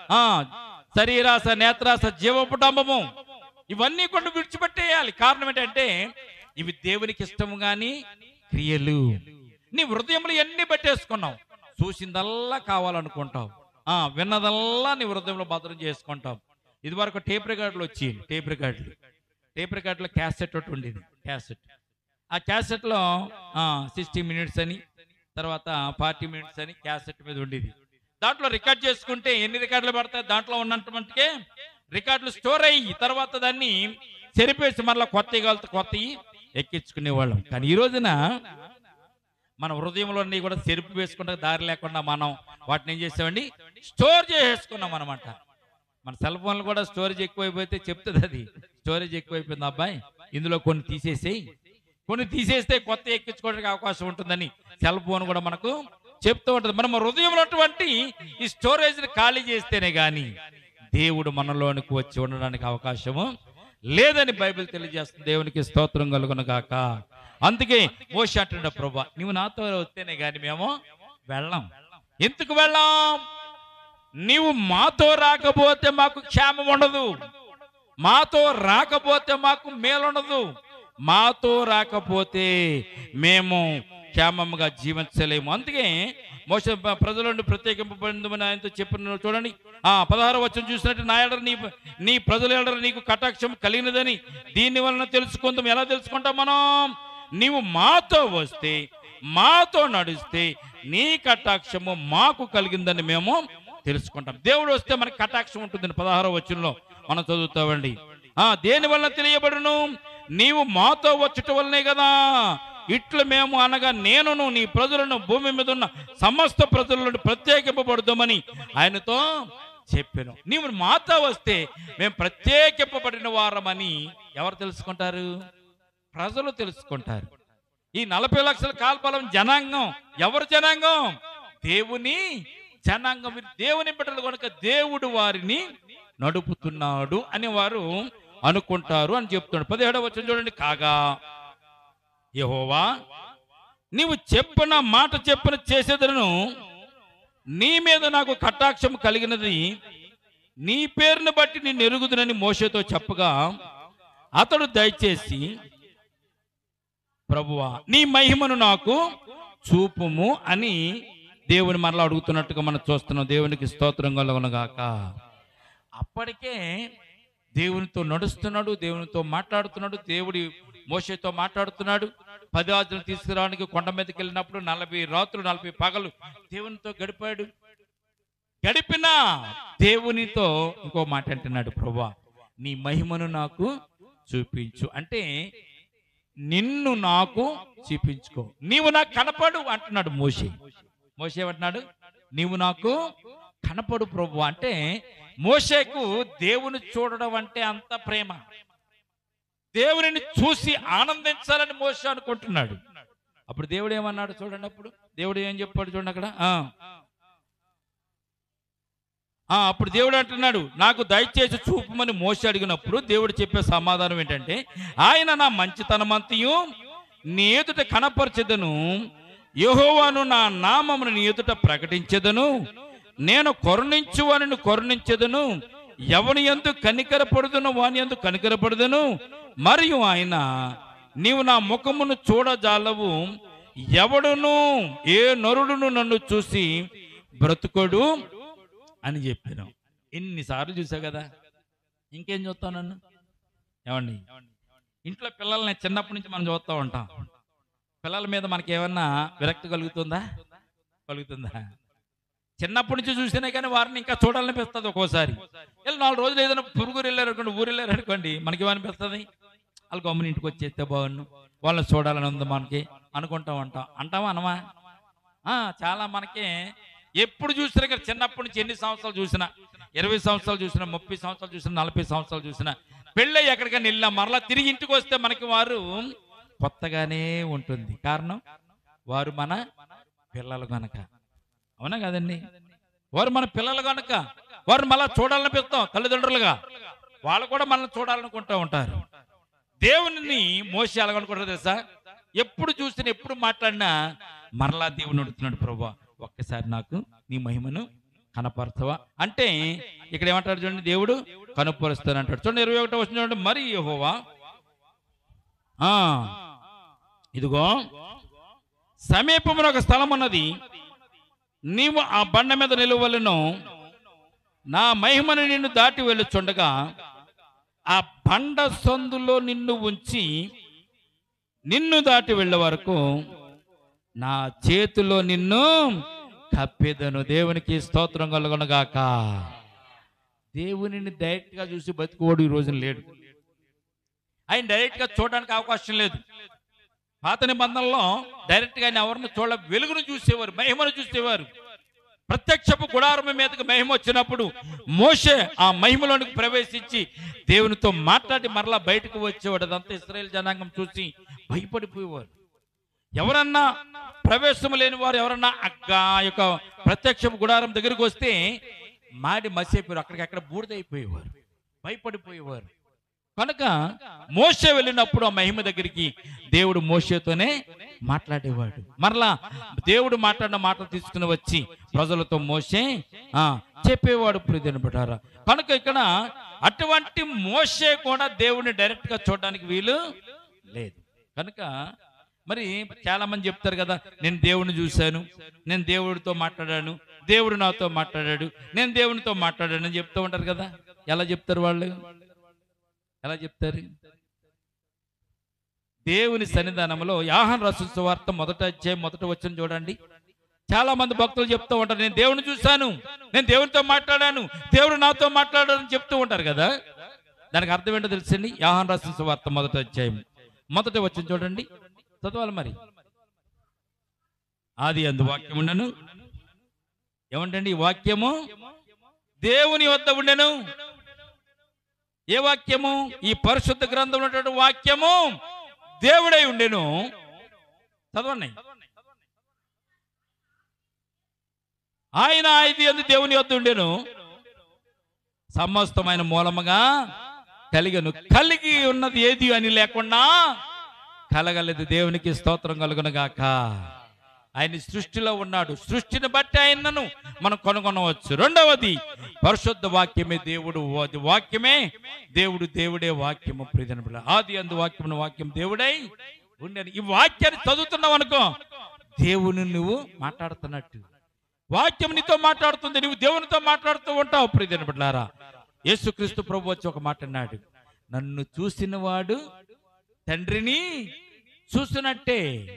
శరీరాస, నేత్రాస, జీవపుటంబము, ఇవన్నీ కూడా విడిచిపెట్టేయాలి. కారణం ఏంటంటే ఇవి దేవునికి ఇష్టము గాని క్రియలు. నీ హృదయంలో ఎన్ని పెట్టేసుకున్నావు, చూసిందల్లా కావాలనుకుంటావు, విన్నదల్లా నీ హృదయంలో భద్రం చేసుకుంటావు. ఇది వరకు టేప్ రికార్డులు వచ్చి టేప్ రికార్డులో క్యాసెట్ ఒకటి ఉండేది. ఆ క్యాసెట్లో 60 మినిట్స్ అని, తర్వాత 40 మినిట్స్ అని క్యాసెట్ మీద ఉండేది. దాంట్లో రికార్డ్ చేసుకుంటే ఎన్ని రికార్డులు పడతాయి, దాంట్లో ఉన్నట్టుకే రికార్డులు స్టోర్ అయ్యి తర్వాత దాన్ని చెరిపేసి మళ్ళీ కొత్తవి ఎక్కించుకునేవాళ్ళం. కానీ ఈ రోజున మన హృదయంలో కూడా చెరుపు వేసుకుంటే దారి లేకుండా మనం వాటిని ఏం చేసామండి? స్టోర్ చేసేసుకున్నాం అనమాట. మన సెల్ ఫోన్లు కూడా స్టోరేజ్ ఎక్కువైపోతే చెప్తుంది, అది స్టోరేజ్ ఎక్కువైపోయింది అబ్బాయి, ఇందులో కొన్ని తీసేస్తే కొత్త ఎక్కించుకోవడానికి అవకాశం ఉంటుందని సెల్ ఫోన్ కూడా మనకు చెప్తూ ఉంటుంది. మనం హృదయంలో ఉన్నటువంటి ఈ స్టోరేజ్ని ఖాళీ చేస్తేనే గాని దేవుడు మనలోనికి వచ్చి ఉండడానికి అవకాశము లేదని బైబిల్ తెలియజేస్తుంది. దేవునికి స్తోత్రం కలుగును గాక. అందుకే మోషే అంటున్నాడు, ప్రభువా నువ్వు నాతో వస్తేనే గాని మేము వెళ్ళాం. ఎందుకు వెళ్ళాం? నీవు మాతో రాకపోతే మాకు క్షేమం ఉండదు, మాతో రాకపోతే మాకు మేలుండదు, మాతో రాకపోతే మేము క్షేమంగా జీవించలేము. అందుకే మోషే ప్రజలను ప్రత్యేకింపబడిందని ఆయనతో చెప్పిన చూడండి. 16వ వచనం చూసినట్టు నా ఎడల నీ ప్రజల ఎడల నీకు కటాక్షం కలిగినదని దీని వలన తెలుసుకుందాం. ఎలా తెలుసుకుంటాం మనం? నీవు మాతో వస్తే, మాతో నడిస్తే నీ కటాక్షము మాకు కలిగిందని మేము తెలుసుకుంటాం. దేవుడు వస్తే మనకి కటాక్షం ఉంటుందని 16వ వచనంలో మనం చదువుతామండి. దేని వలన తెలియబడును? నీవు మాతో వచ్చుట వల్లనే కదా. ఇట్లు మేము అనగా నేనును నీ ప్రజలను భూమి మీద ఉన్న సమస్త ప్రజలను ప్రత్యేకింపబడుదామని ఆయనతో చెప్పాను. నీవు మాతో వస్తే మేము ప్రత్యేకింపబడిన వారమని ఎవరు తెలుసుకుంటారు? ప్రజలు తెలుసుకుంటారు. ఈ 40 లక్షల కాల్బలం జనాంగం ఎవరు జనాంగం? దేవుని జనాంగం. దేవుని బిడ్డలు కనుక దేవుడు వారిని నడుపుతున్నాడు అని వారు అనుకుంటారు అని చెప్తున్నాడు. 17వ వచనం చూడండి. కాగా యెహోవా నీవు చెప్పిన మాట చెప్పిన చేసేదను, నీ మీద నాకు కటాక్షం కలిగినది, నీ పేరును బట్టి నిన్ను ఎరుగుదునని మోషేతో చెప్పగా అతడు దయచేసి ప్రభువా నీ మహిమను నాకు చూపుము అని దేవుని మరలా అడుగుతున్నట్టుగా మనం చూస్తున్నాం. దేవునికి స్తోత్రం కలుగునుగాక. అప్పటికే దేవునితో నడుస్తున్నాడు, దేవునితో మాట్లాడుతున్నాడు. దేవుడి మోషేతో మాట్లాడుతున్నాడు. 10 ఆజ్ఞలు తీసుకురావడానికి కొండ మీదకి వెళ్ళినప్పుడు 40 రాత్రులు 40 పగలు దేవునితో గడిపాడు. గడిపిన దేవునితో ఇంకో మాట అంటున్నాడు, ప్రభువా నీ మహిమను నాకు చూపించు. అంటే నిన్ను నాకు చూపించుకో, నీవు నాకు కనపడు అంటున్నాడు మోషే. మోషే ఏమంటున్నాడు? నీవు నాకు కనపడు ప్రభువా. అంటే మోషేకు దేవుని చూడడం అంటే అంత ప్రేమ. దేవుని చూసి ఆనందించాలని మోషే అనుకుంటున్నాడు. అప్పుడు దేవుడు ఏమన్నాడు చూడండి. అప్పుడు దేవుడు ఏం చెప్పాడు చూడండి అక్కడ. అప్పుడు దేవుడు అంటున్నాడు, నాకు దయచేసి చూపమని మోషే అడిగినప్పుడు దేవుడు చెప్పే సమాధానం ఏంటంటే, ఆయన నా మంచితనమంతయు నీ ఎదుట కనపరచెదను, యెహోవాను నా నామమును నీ ఎదుట ప్రకటించెదను, నేను కరుణించువానిని కరుణించెదను, ఎవని యందు కనికరపడుదును వాని యందు కనికరపడుదును, మరియు ఆయన నీవు నా ముఖమును చూడజాలవు, ఎవడును ఏ నరుడును నన్ను చూసి బ్రతుకోడు అని చెప్పాను. ఎన్నిసార్లు చూసావు కదా, ఇంకేం చూస్తావు నన్ను? ఏమండి, ఇంట్లో పిల్లల్ని చిన్నప్పటి నుంచి మనం చూస్తూ ఉంటాం. పిల్లల మీద మనకి ఏమన్నా విరక్తి కలుగుతుందా? చిన్నప్పటి నుంచి చూస్తేనే కానీ వారిని ఇంకా చూడాలనిపిస్తుంది. ఒక్కోసారి 4 రోజులు ఏదైనా పురుగురు వెళ్ళారనుకోండి, ఊరు వెళ్ళారనుకోండి, మనకి ఏమనిపిస్తుంది? వాళ్ళు గమ్ముని ఇంటికి వచ్చేస్తే బాగుండు, వాళ్ళని చూడాలని ఉంది మనకి అనుకుంటా ఉంటాం. అంటావా అనమా? చాలా మనకి ఎప్పుడు చూసినా కానీ చిన్నప్పటి నుంచి ఎన్ని సంవత్సరాలు చూసినా, 20 సంవత్సరాలు చూసినా, 30 సంవత్సరాలు చూసినా, 40 సంవత్సరాలు చూసినా, పెళ్ళై ఎక్కడికైనా వెళ్ళినా మరలా తిరిగి ఇంటికి వస్తే మనకి వారు కొత్తగానే ఉంటుంది. కారణం వారు మన పిల్లలు కనుక. అవునా కదండి? వారు మన పిల్లలు కనుక వారు మళ్ళా చూడాలనిపిస్తాం. తల్లిదండ్రులుగా వాళ్ళు కూడా మనల్ని చూడాలనుకుంటూ ఉంటారు. దేవుని మోషే అలాగనుకుంటారు తెలుసా? ఎప్పుడు చూసినా ఎప్పుడు మాట్లాడినా మరలా దేవుని అడుగుతున్నాడు, ప్రభువా ఒక్కసారి నాకు నీ మహిమను కనపరచవా అంటే ఇక్కడ ఏమంటాడు చూడండి, దేవుడు కనపరుస్తానంటాడు. చూడండి 21వ వచనం చూడండి. మరి యెహోవా ఇదిగో సమీపమున ఒక స్థలం ఉన్నది, నీవు ఆ బండ మీద నిలువలను, నా మహిమను నిన్ను దాటి వెళ్ళుచుండగా ఆ బండ సందులో నిన్ను ఉంచి నిన్ను దాటి వెళ్ళే వరకు నా చేతిలో నిన్ను కప్పెదను. దేవునికి స్తోత్రం కలుగునుగాక. దేవునిని డైరెక్ట్ గా చూసి బతికోడు ఈ రోజున లేడు. ఆయన డైరెక్ట్ గా చూడడానికి అవకాశం లేదు. పాత నిబంధనలో డైరెక్ట్ గా ఆయన ఎవరిని చూడ, వెలుగును చూసేవారు, మహిమను చూసేవారు. ప్రత్యక్షపు గుడారం మీదకి మహిమ వచ్చినప్పుడు మోషే ఆ మహిమలోనికి ప్రవేశించి దేవునితో మాట్లాడి మరలా బయటకు వచ్చేవాడు. అదంతా ఇశ్రాయేలు జనాంగం చూసి భయపడిపోయేవారు. ఎవరన్నా ప్రవేశం లేని వారు ఎవరన్నా ఆ యొక్క ప్రత్యక్ష గుడారం దగ్గరికి వస్తే మాడి మసేపోయారు, అక్కడికక్కడ బూడిదైపోయేవారు, భయపడిపోయేవారు. కనుక మోషే వెళ్ళినప్పుడు ఆ మహిమ దగ్గరికి దేవుడు మోషేతోనే మాట్లాడేవాడు. మరలా దేవుడు మాట్లాడిన మాటలు తీసుకుని వచ్చి ప్రజలతో మోషే చెప్పేవాడు. ప్రియమైన బిడ్డలారా, కనుక ఇక్కడ అటువంటి మోషే కూడా దేవుడిని డైరెక్ట్ గా చూడడానికి వీలు లేదు. కనుక మరి చాలా మంది చెప్తారు కదా, నేను దేవుడిని చూశాను, నేను దేవుడితో మాట్లాడాను, దేవుడు నాతో మాట్లాడాడు, నేను దేవునితో మాట్లాడాను అని చెప్తూ ఉంటారు కదా. ఎలా చెప్తారు వాళ్ళు? ఎలా చెప్తారు? దేవుని సన్నిధానంలో యోహాను రాసిన సువార్త 1వ అధ్యాయం 1వ వచనం చూడండి. చాలా మంది భక్తులు చెప్తూ ఉంటారు, నేను దేవుని చూశాను, నేను దేవునితో మాట్లాడాను, దేవుడు నాతో మాట్లాడాడని చెప్తూ ఉంటారు కదా. దానికి అర్థం ఏంటో తెలుసండి? యోహాను రాసిన సువార్త 1వ అధ్యాయం 1వ వచనం చూడండి, చదవాలి మరి. ఆది యందు వాక్యం ఉండెను. ఏమంటండి ఈ వాక్యము? దేవుని వద్ద ఉండెను. ఏ వాక్యము? ఈ పరిశుద్ధ గ్రంథంలో ఉన్నటువంటి వాక్యము దేవుడై ఉండెను. చదవండి. ఆయన ఇది అందు దేవుని యొద్ద ఉండెను, సమస్తమైన మూలముగా కలిగను. కలిగి ఉన్నది ఏది అని లేకుండా కలగలేదు. దేవునికి స్తోత్రం కలుగును గాక. ఆయన సృష్టిలో ఉన్నాడు. సృష్టిని బట్టి ఆయనను మనం కనుగొనవచ్చు. రెండవది, పరిశుద్ధ వాక్యమే దేవుడు. వాక్యమే దేవుడు, దేవుడే వాక్యము. ప్రియమైన బిడ్డ, ఆది అందు వాక్యమును, వాక్యం దేవుడై ఉండేది. ఈ వాక్యాన్ని చదువుతున్నావు అనుకో, దేవుని నువ్వు మాట్లాడుతున్నట్టు. వాక్యం నీతో మాట్లాడుతుంది, నువ్వు దేవునితో మాట్లాడుతూ ఉంటావు. ప్రియమైన బిడ్డలారా, యేసుక్రీస్తు ప్రభు వచ్చి ఒక మాట అన్నాడు, నన్ను చూసిన వాడు తండ్రిని చూసినట్టే.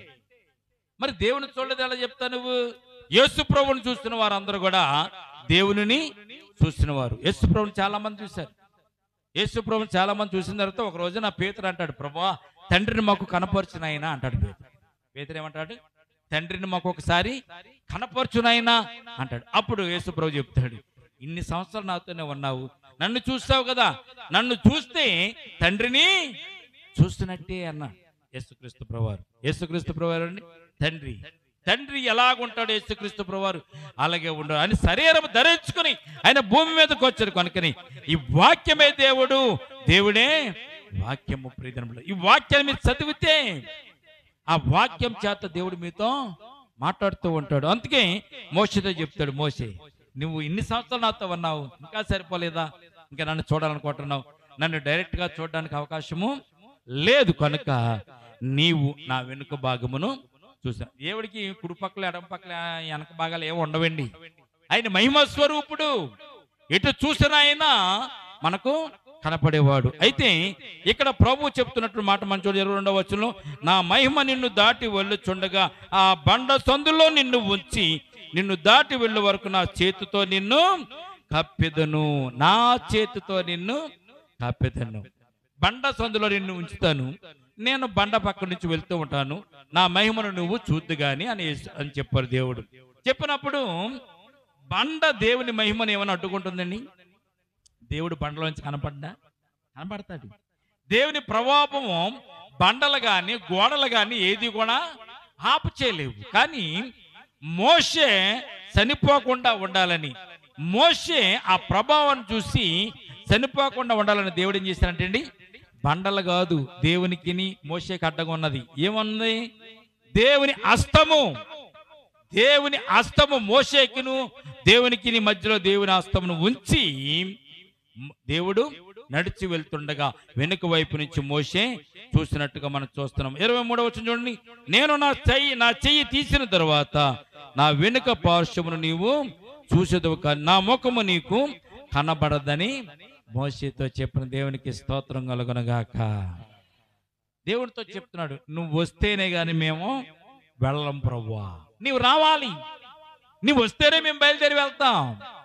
మరి దేవుని చూడలేదు ఎలా చెప్తా నువ్వు? యేసు ప్రభుని చూస్తున్న వారందరూ కూడా దేవుని చూసిన వారు. యేసు ప్రభుని చాలా మంది చూశారు. యేసు ప్రభుని చాలా మంది చూసిన తర్వాత ఒక రోజు నా పేతురు అంటాడు, ప్రభువా తండ్రిని మాకు కనపరచునైనా అంటాడు. పేతురు ఏమంటాడు? తండ్రిని మాకు ఒకసారి కనపరచునైనా అంటాడు. అప్పుడు యేసు ప్రభు చెప్తాడు, ఇన్ని సంవత్సరాలు నాతోనే ఉన్నావు, నన్ను చూస్తావు కదా, నన్ను చూస్తే తండ్రిని చూస్తున్నట్టే అన్న యేసుక్రీస్తు ప్రభువారు. యేసుక్రీస్తు ప్రభువారు అండి తండ్రి. తండ్రి ఎలాగుంటాడు యేసుక్రీస్తు ప్రభువారు అలాగే ఉండడు అని శరీరం ధరించుకుని ఆయన భూమి మీదకి వచ్చారు. కనుకని ఈ వాక్యమే దేవుడు, దేవుడే వాక్యము. ప్రియమైన ఈ వాక్యాన్ని మీరు చదివితే ఆ వాక్యం చేత దేవుడు మీతో మాట్లాడుతూ ఉంటాడు. అందుకే మోషేతో చెప్తాడు, మోషే నువ్వు ఇన్ని సంవత్సరాలు నాతో ఉన్నావు, ఇంకా సరిపోలేదా? ఇంకా నన్ను చూడాలనుకుంటున్నావు, నన్ను డైరెక్ట్ గా చూడడానికి అవకాశము లేదు, కనుక నీవు నా వెనుక భాగమును చూసా. దేవుడికి కుడి పక్కల ఎడమ పక్కల వెనక భాగాలు ఏమి ఉండవండి. ఆయన మహిమ స్వరూపుడు, ఎటు చూసిన ఆయన మనకు కనపడేవాడు. అయితే ఇక్కడ ప్రభు చెప్తున్నట్టు మాట మంచోడు 22వ వచనంలో, నా మహిమ నిన్ను దాటి వెళ్ళుచుండగా ఆ బండ సందులో నిన్ను ఉంచి నిన్ను దాటి వెళ్ళే వరకు నా చేతితో నిన్ను కప్పెదను, నా చేతితో నిన్ను కప్పెదను. బండ సందులో నిన్ను ఉంచుతాను, నేను బండ పక్క నుంచి వెళ్తూ ఉంటాను, నా మహిమను నువ్వు చూద్దు గాని అని చెప్పారు దేవుడు. చెప్పినప్పుడు బండ దేవుని మహిమను ఏమైనా అడ్డుకుంటుందండి? దేవుడు బండలోంచి కనపడతాడు. దేవుని ప్రభావము బండలు గాని గోడలు గాని ఏది కూడా ఆపు చేయలేవు. కానీ మోషే చనిపోకుండా ఉండాలని, మోషే ఆ ప్రభావాన్ని చూసి చనిపోకుండా ఉండాలని దేవుడు ఏం చేశారంటే అండి, బండలు కాదు దేవునికి మోషేకి అడ్డగా ఉన్నది ఏమున్నది? దేవుని హస్తము. దేవుని హస్తము మోషేకిను దేవునికి మధ్యలో దేవుని హస్తమును ఉంచి దేవుడు నడిచి వెళ్తుండగా వెనుక వైపు నుంచి మోషే చూసినట్టుగా మనం చూస్తున్నాం. 23వ వచనం చూడండి, నేను నా చెయ్యి తీసిన తర్వాత నా వెనుక పార్శ్వమును నీవు చూసేదవు కానీ నా ముఖము నీకు కనబడదని మోషేతో చెప్పిన. దేవునికి స్తోత్రం కలుగునుగాక. దేవుడితో చెప్తున్నాడు, నువ్వు వస్తేనే గాని మేము వెళ్ళం ప్రభువా, నీవు రావాలి, నీవు వస్తేనే మేము బయలుదేరి వెళ్తాం.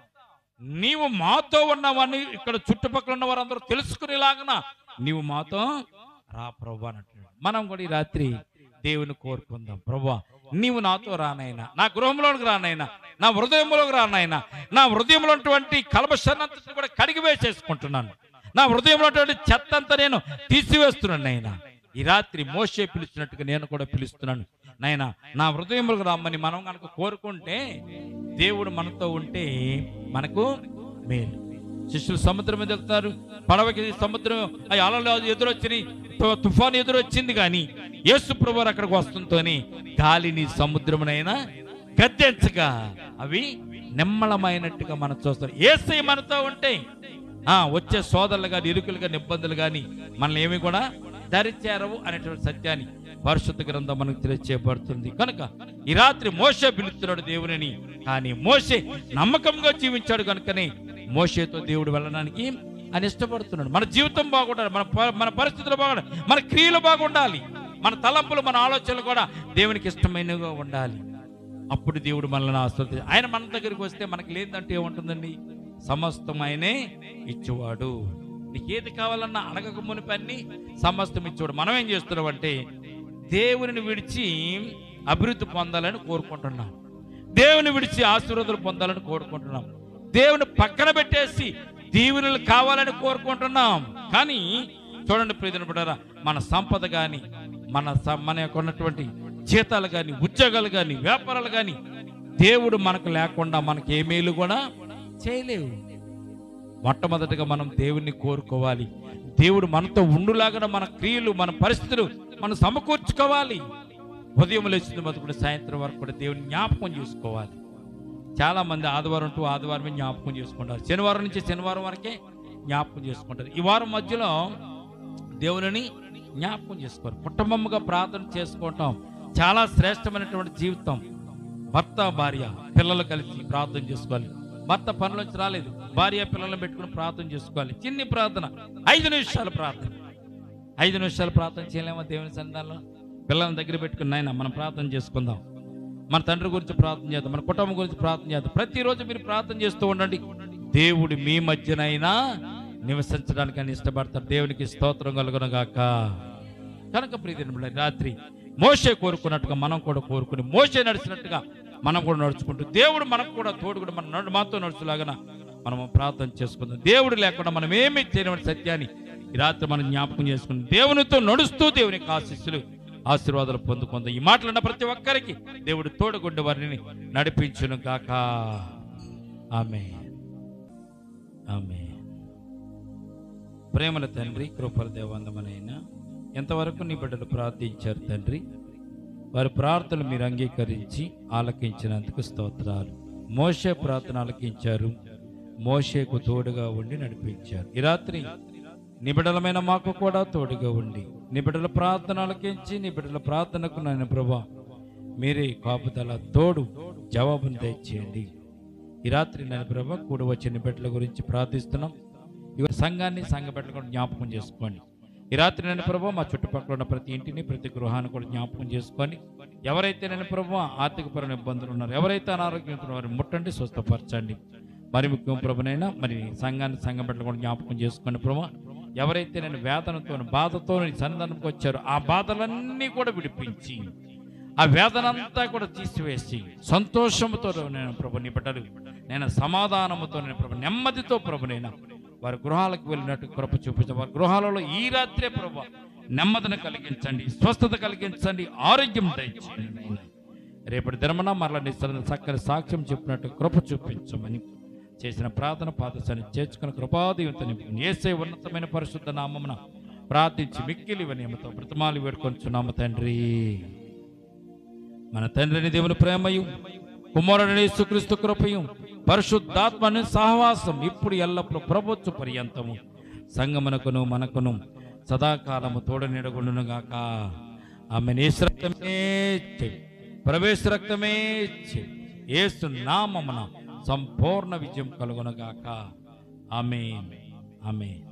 నీవు మాతో ఉన్నావని ఇక్కడ చుట్టుపక్కల ఉన్న వారందరూ తెలుసుకునేలాగా నీవు మాతో రా ప్రభు అన్నట్టు. మనం కూడా ఈ రాత్రి దేవుని కోరుకుందాం, ప్రభువా నీవు నాతో రానైనా, నా గృహంలోకి రానైనా, నా హృదయంలోకి రానైనా, నా హృదయంలో ఉన్నటువంటి కల్మషాన్నంతా కూడా కడిగి వేసేసుకుంటున్నాను, నా హృదయంలో ఉన్నటువంటి చెత్త అంతా నేను తీసివేస్తున్నాను నైనా. ఈ రాత్రి మోషే పిలుస్తున్నట్టుగా నేను కూడా పిలుస్తున్నాను నైనా, నా హృదయంలోకి రమ్మని మనం కనుక కోరుకుంటే దేవుడు మనతో ఉంటే మనకు మేలు. శిష్యులు సముద్రం మీద వెళ్తారు, పడవకి సముద్రం అలలు ఎదురొచ్చినాయి, తుఫాను ఎదురొచ్చింది, కానీ యేసు ప్రభువు అక్కడికి వస్తుంటోని గాలిని సముద్రమునైనా గద్దించగా అవి నిమ్మలమైనట్టుగా మనం చూస్తాం. యేసయ్య మనతో ఉంటే వచ్చే సోదరులు కానీ ఇరుకులు కానీ ఇబ్బందులు కానీ మనల్ని ఏమి కూడా ధరించారు అనేటువంటి సత్యాన్ని పరిశుద్ధ గ్రంథం మనకు తెలియచేయబడుతుంది. కనుక ఈ రాత్రి మోషే పిలుస్తున్నాడు దేవుని, కానీ మోషే నమ్మకంగా జీవించాడు కనుకనే మోషేతో దేవుడు వెళ్ళడానికి ఆయన ఇష్టపడుతున్నాడు. మన జీవితం బాగుండాలి, మన పరిస్థితులు బాగుండాలి, మన క్రియలు బాగుండాలి, మన తలంపులు మన ఆలోచనలు కూడా దేవునికి ఇష్టమైనవిగా ఉండాలి. అప్పుడు దేవుడు మనల్ని ఆశీర్వదిస్తాడు. ఆయన మన దగ్గరికి వస్తే మనకి లేదంటే ఏముంటుందండి? సమస్తం ఆయనే ఇచ్చేవాడు. నీకు ఏది కావాలన్నా అడగక మునిపన్ని సమస్తం ఇచ్చేవాడు. మనం ఏం చేస్తున్నాం అంటే దేవుని విడిచి అభివృద్ధి పొందాలని కోరుకుంటున్నాం, దేవుని విడిచి ఆశీర్వాదాలు పొందాలని కోరుకుంటున్నాం, దేవుని పక్కన పెట్టేసి దీవెనలు కావాలని కోరుకుంటున్నాం. కానీ చూడండి ప్రియమైన బిడ్డలారా, మన సంపద కానీ మన యొక్క ఉన్నటువంటి జీతాలు కానీ, ఉద్యోగాలు కానీ, వ్యాపారాలు కానీ దేవుడు మనకు లేకుండా మనకి ఏ మేలు కూడా చేయలేవు. మొట్టమొదటిగా మనం దేవుణ్ణి కోరుకోవాలి. దేవుడు మనతో ఉండులాగా మన క్రియలు, మన పరిస్థితులు మనం సమకూర్చుకోవాలి. ఉదయం లేచిన మొదలుకొని సాయంత్రం వరకు కూడా దేవుని జ్ఞాపకం చేసుకోవాలి. చాలామంది ఆదివారం టు ఆదివారమే జ్ఞాపకం చేసుకుంటారు, శనివారం నుంచి శనివారం వరకే జ్ఞాపకం చేసుకుంటారు. ఈ వారం మధ్యలో దేవుని జ్ఞాపకం చేసుకోవాలి. కుటుంబంగా ప్రార్థన చేసుకోవటం చాలా శ్రేష్టమైనటువంటి జీవితం. భర్త భార్య పిల్లలు కలిసి ప్రార్థన చేసుకోవాలి. భర్త పనులోంచి రాలేదు, భార్య పిల్లలను పెట్టుకుని ప్రార్థన చేసుకోవాలి. చిన్ని ప్రార్థన, 5 నిమిషాల ప్రార్థన. 5 నిమిషాలు ప్రార్థన చేయలేమో దేవుని సన్నిధానంలో? పిల్లల దగ్గర పెట్టుకుని నాయన మనం ప్రార్థన చేసుకుందాం, మన తండ్రి గురించి ప్రార్థన చేద్దాం, మన కుటుంబం గురించి ప్రార్థన చేద్దాం. ప్రతిరోజు మీరు ప్రార్థన చేస్తూ ఉండండి. దేవుడు మీ మధ్యనైనా నివసించడానికి అని ఇష్టపడతారు. దేవునికి స్తోత్రం కలుగును గాక. కనుక ప్రియమైన రాత్రి మోషే కోరుకున్నట్టుగా మనం కూడా కోరుకుని, మోషే నడిచినట్టుగా మనం కూడా నడుచుకుంటూ, దేవుడు మనకు కూడా తోడుగా మాతో నడుచులాగా మనం ప్రార్థన చేసుకుందాం. దేవుడు లేకుండా మనం ఏమీ చేయలేని సత్యాన్ని ఈ రాత్రి మనం జ్ఞాపకం చేసుకుని దేవునితో నడుస్తూ దేవునికి ఆశీర్వాదాలు పొందుకుందాం. ఈ మాటలున్న ప్రతి ఒక్కరికి దేవుడు తోడుగుండి వారిని నడిపించును గాక. ఆమేన్, ఆమేన్. ప్రేమల తండ్రి, కృపల దేవందమైన ఎంతవరకు నీ బిడ్డలు ప్రార్థించారు తండ్రి. వారి ప్రార్థనలు మీరు అంగీకరించి ఆలకించినందుకు స్తోత్రాలు. మోషే ప్రార్థన ఆలకించారు, మోషేకు తోడుగా ఉండి నడిపించారు. ఈ రాత్రి నీ బిడ్డలమైన మాకు కూడా తోడుగా ఉండి నీ బిడ్డల ప్రార్థన ఆలకించి నీ బిడ్డల ప్రార్థనకు నాయన ప్రభువా మీరే కాపుదల తోడు జవాబును దయచేయండి. ఈ రాత్రి నాయన ప్రభువా కూడి వచ్చిన బిడ్డల గురించి ప్రార్థిస్తున్నాం. ఇవాళ సంఘాన్ని, సంఘ బిడ్డలు కూడా జ్ఞాపకం చేసుకోండి. ఈ రాత్రి నేను ప్రభు మా చుట్టుపక్కల ఉన్న ప్రతి ఇంటిని, ప్రతి గృహాన్ని కూడా జ్ఞాపకం చేసుకొని, ఎవరైతే నేను ప్రభు ఆర్థికపరమైన ఇబ్బందులు ఉన్నారు, ఎవరైతే అనారోగ్యంతో వారిని ముట్టండి, స్వస్థపరచండి. మరి ముఖ్యం ప్రభునైనా మరి సంఘాన్ని, సంఘ బిడ్డలు కూడా జ్ఞాపకం చేసుకోండి ప్రభు. ఎవరైతే నేను వేదనతో, బాధతో సన్నిధానంకి వచ్చారో ఆ బాధలన్నీ కూడా విడిపించి, ఆ వేదనంతా కూడా తీసివేసి సంతోషంతో నేను ప్రభు నీ బిడ్డలు నేను సమాధానంతో నేను ప్రభు నెమ్మదితో ప్రభునైనా వారి గృహాలకు వెళ్ళినట్టు కృప చూపించండి. వారి గృహాలలో ఈ రాత్రే ప్రభు నెమ్మదిని కలిగించండి, స్వస్థత కలిగించండి, ఆరోగ్యం దయచేయండి. రేపటి దినమున మరలా నీ చక్కని సాక్ష్యం చెప్పినట్టు కృప చూపించమని చేసిన ప్రార్థన పాదశాన్ని చేర్చుకున్న కృపాదేవితని యేసే ఉన్నతమైన పరిశుద్ధ నామమున ప్రార్థించి మిక్కిలి వినయముతో బ్రతమాలి వేడుకొంచున్నాము తండ్రి. మన తండ్రిని దేవుని ప్రేమయు, కుమారుని యేసుక్రీస్తు కృపయు, పరిశుద్ధాత్మని సహవాసం ఇప్పుడు ఎల్లప్పుడూ ప్రభుత్వ పర్యంతము సంగమునకును మనకును సదాకాలము తోడ నీడగుండును గాక. ఆమేన్. యేసు రక్తమే ప్రవేశ రక్తమే యేసు నామమున సంపూర్ణ విజయం కలుగును గాక. ఆమేన్, ఆమేన్.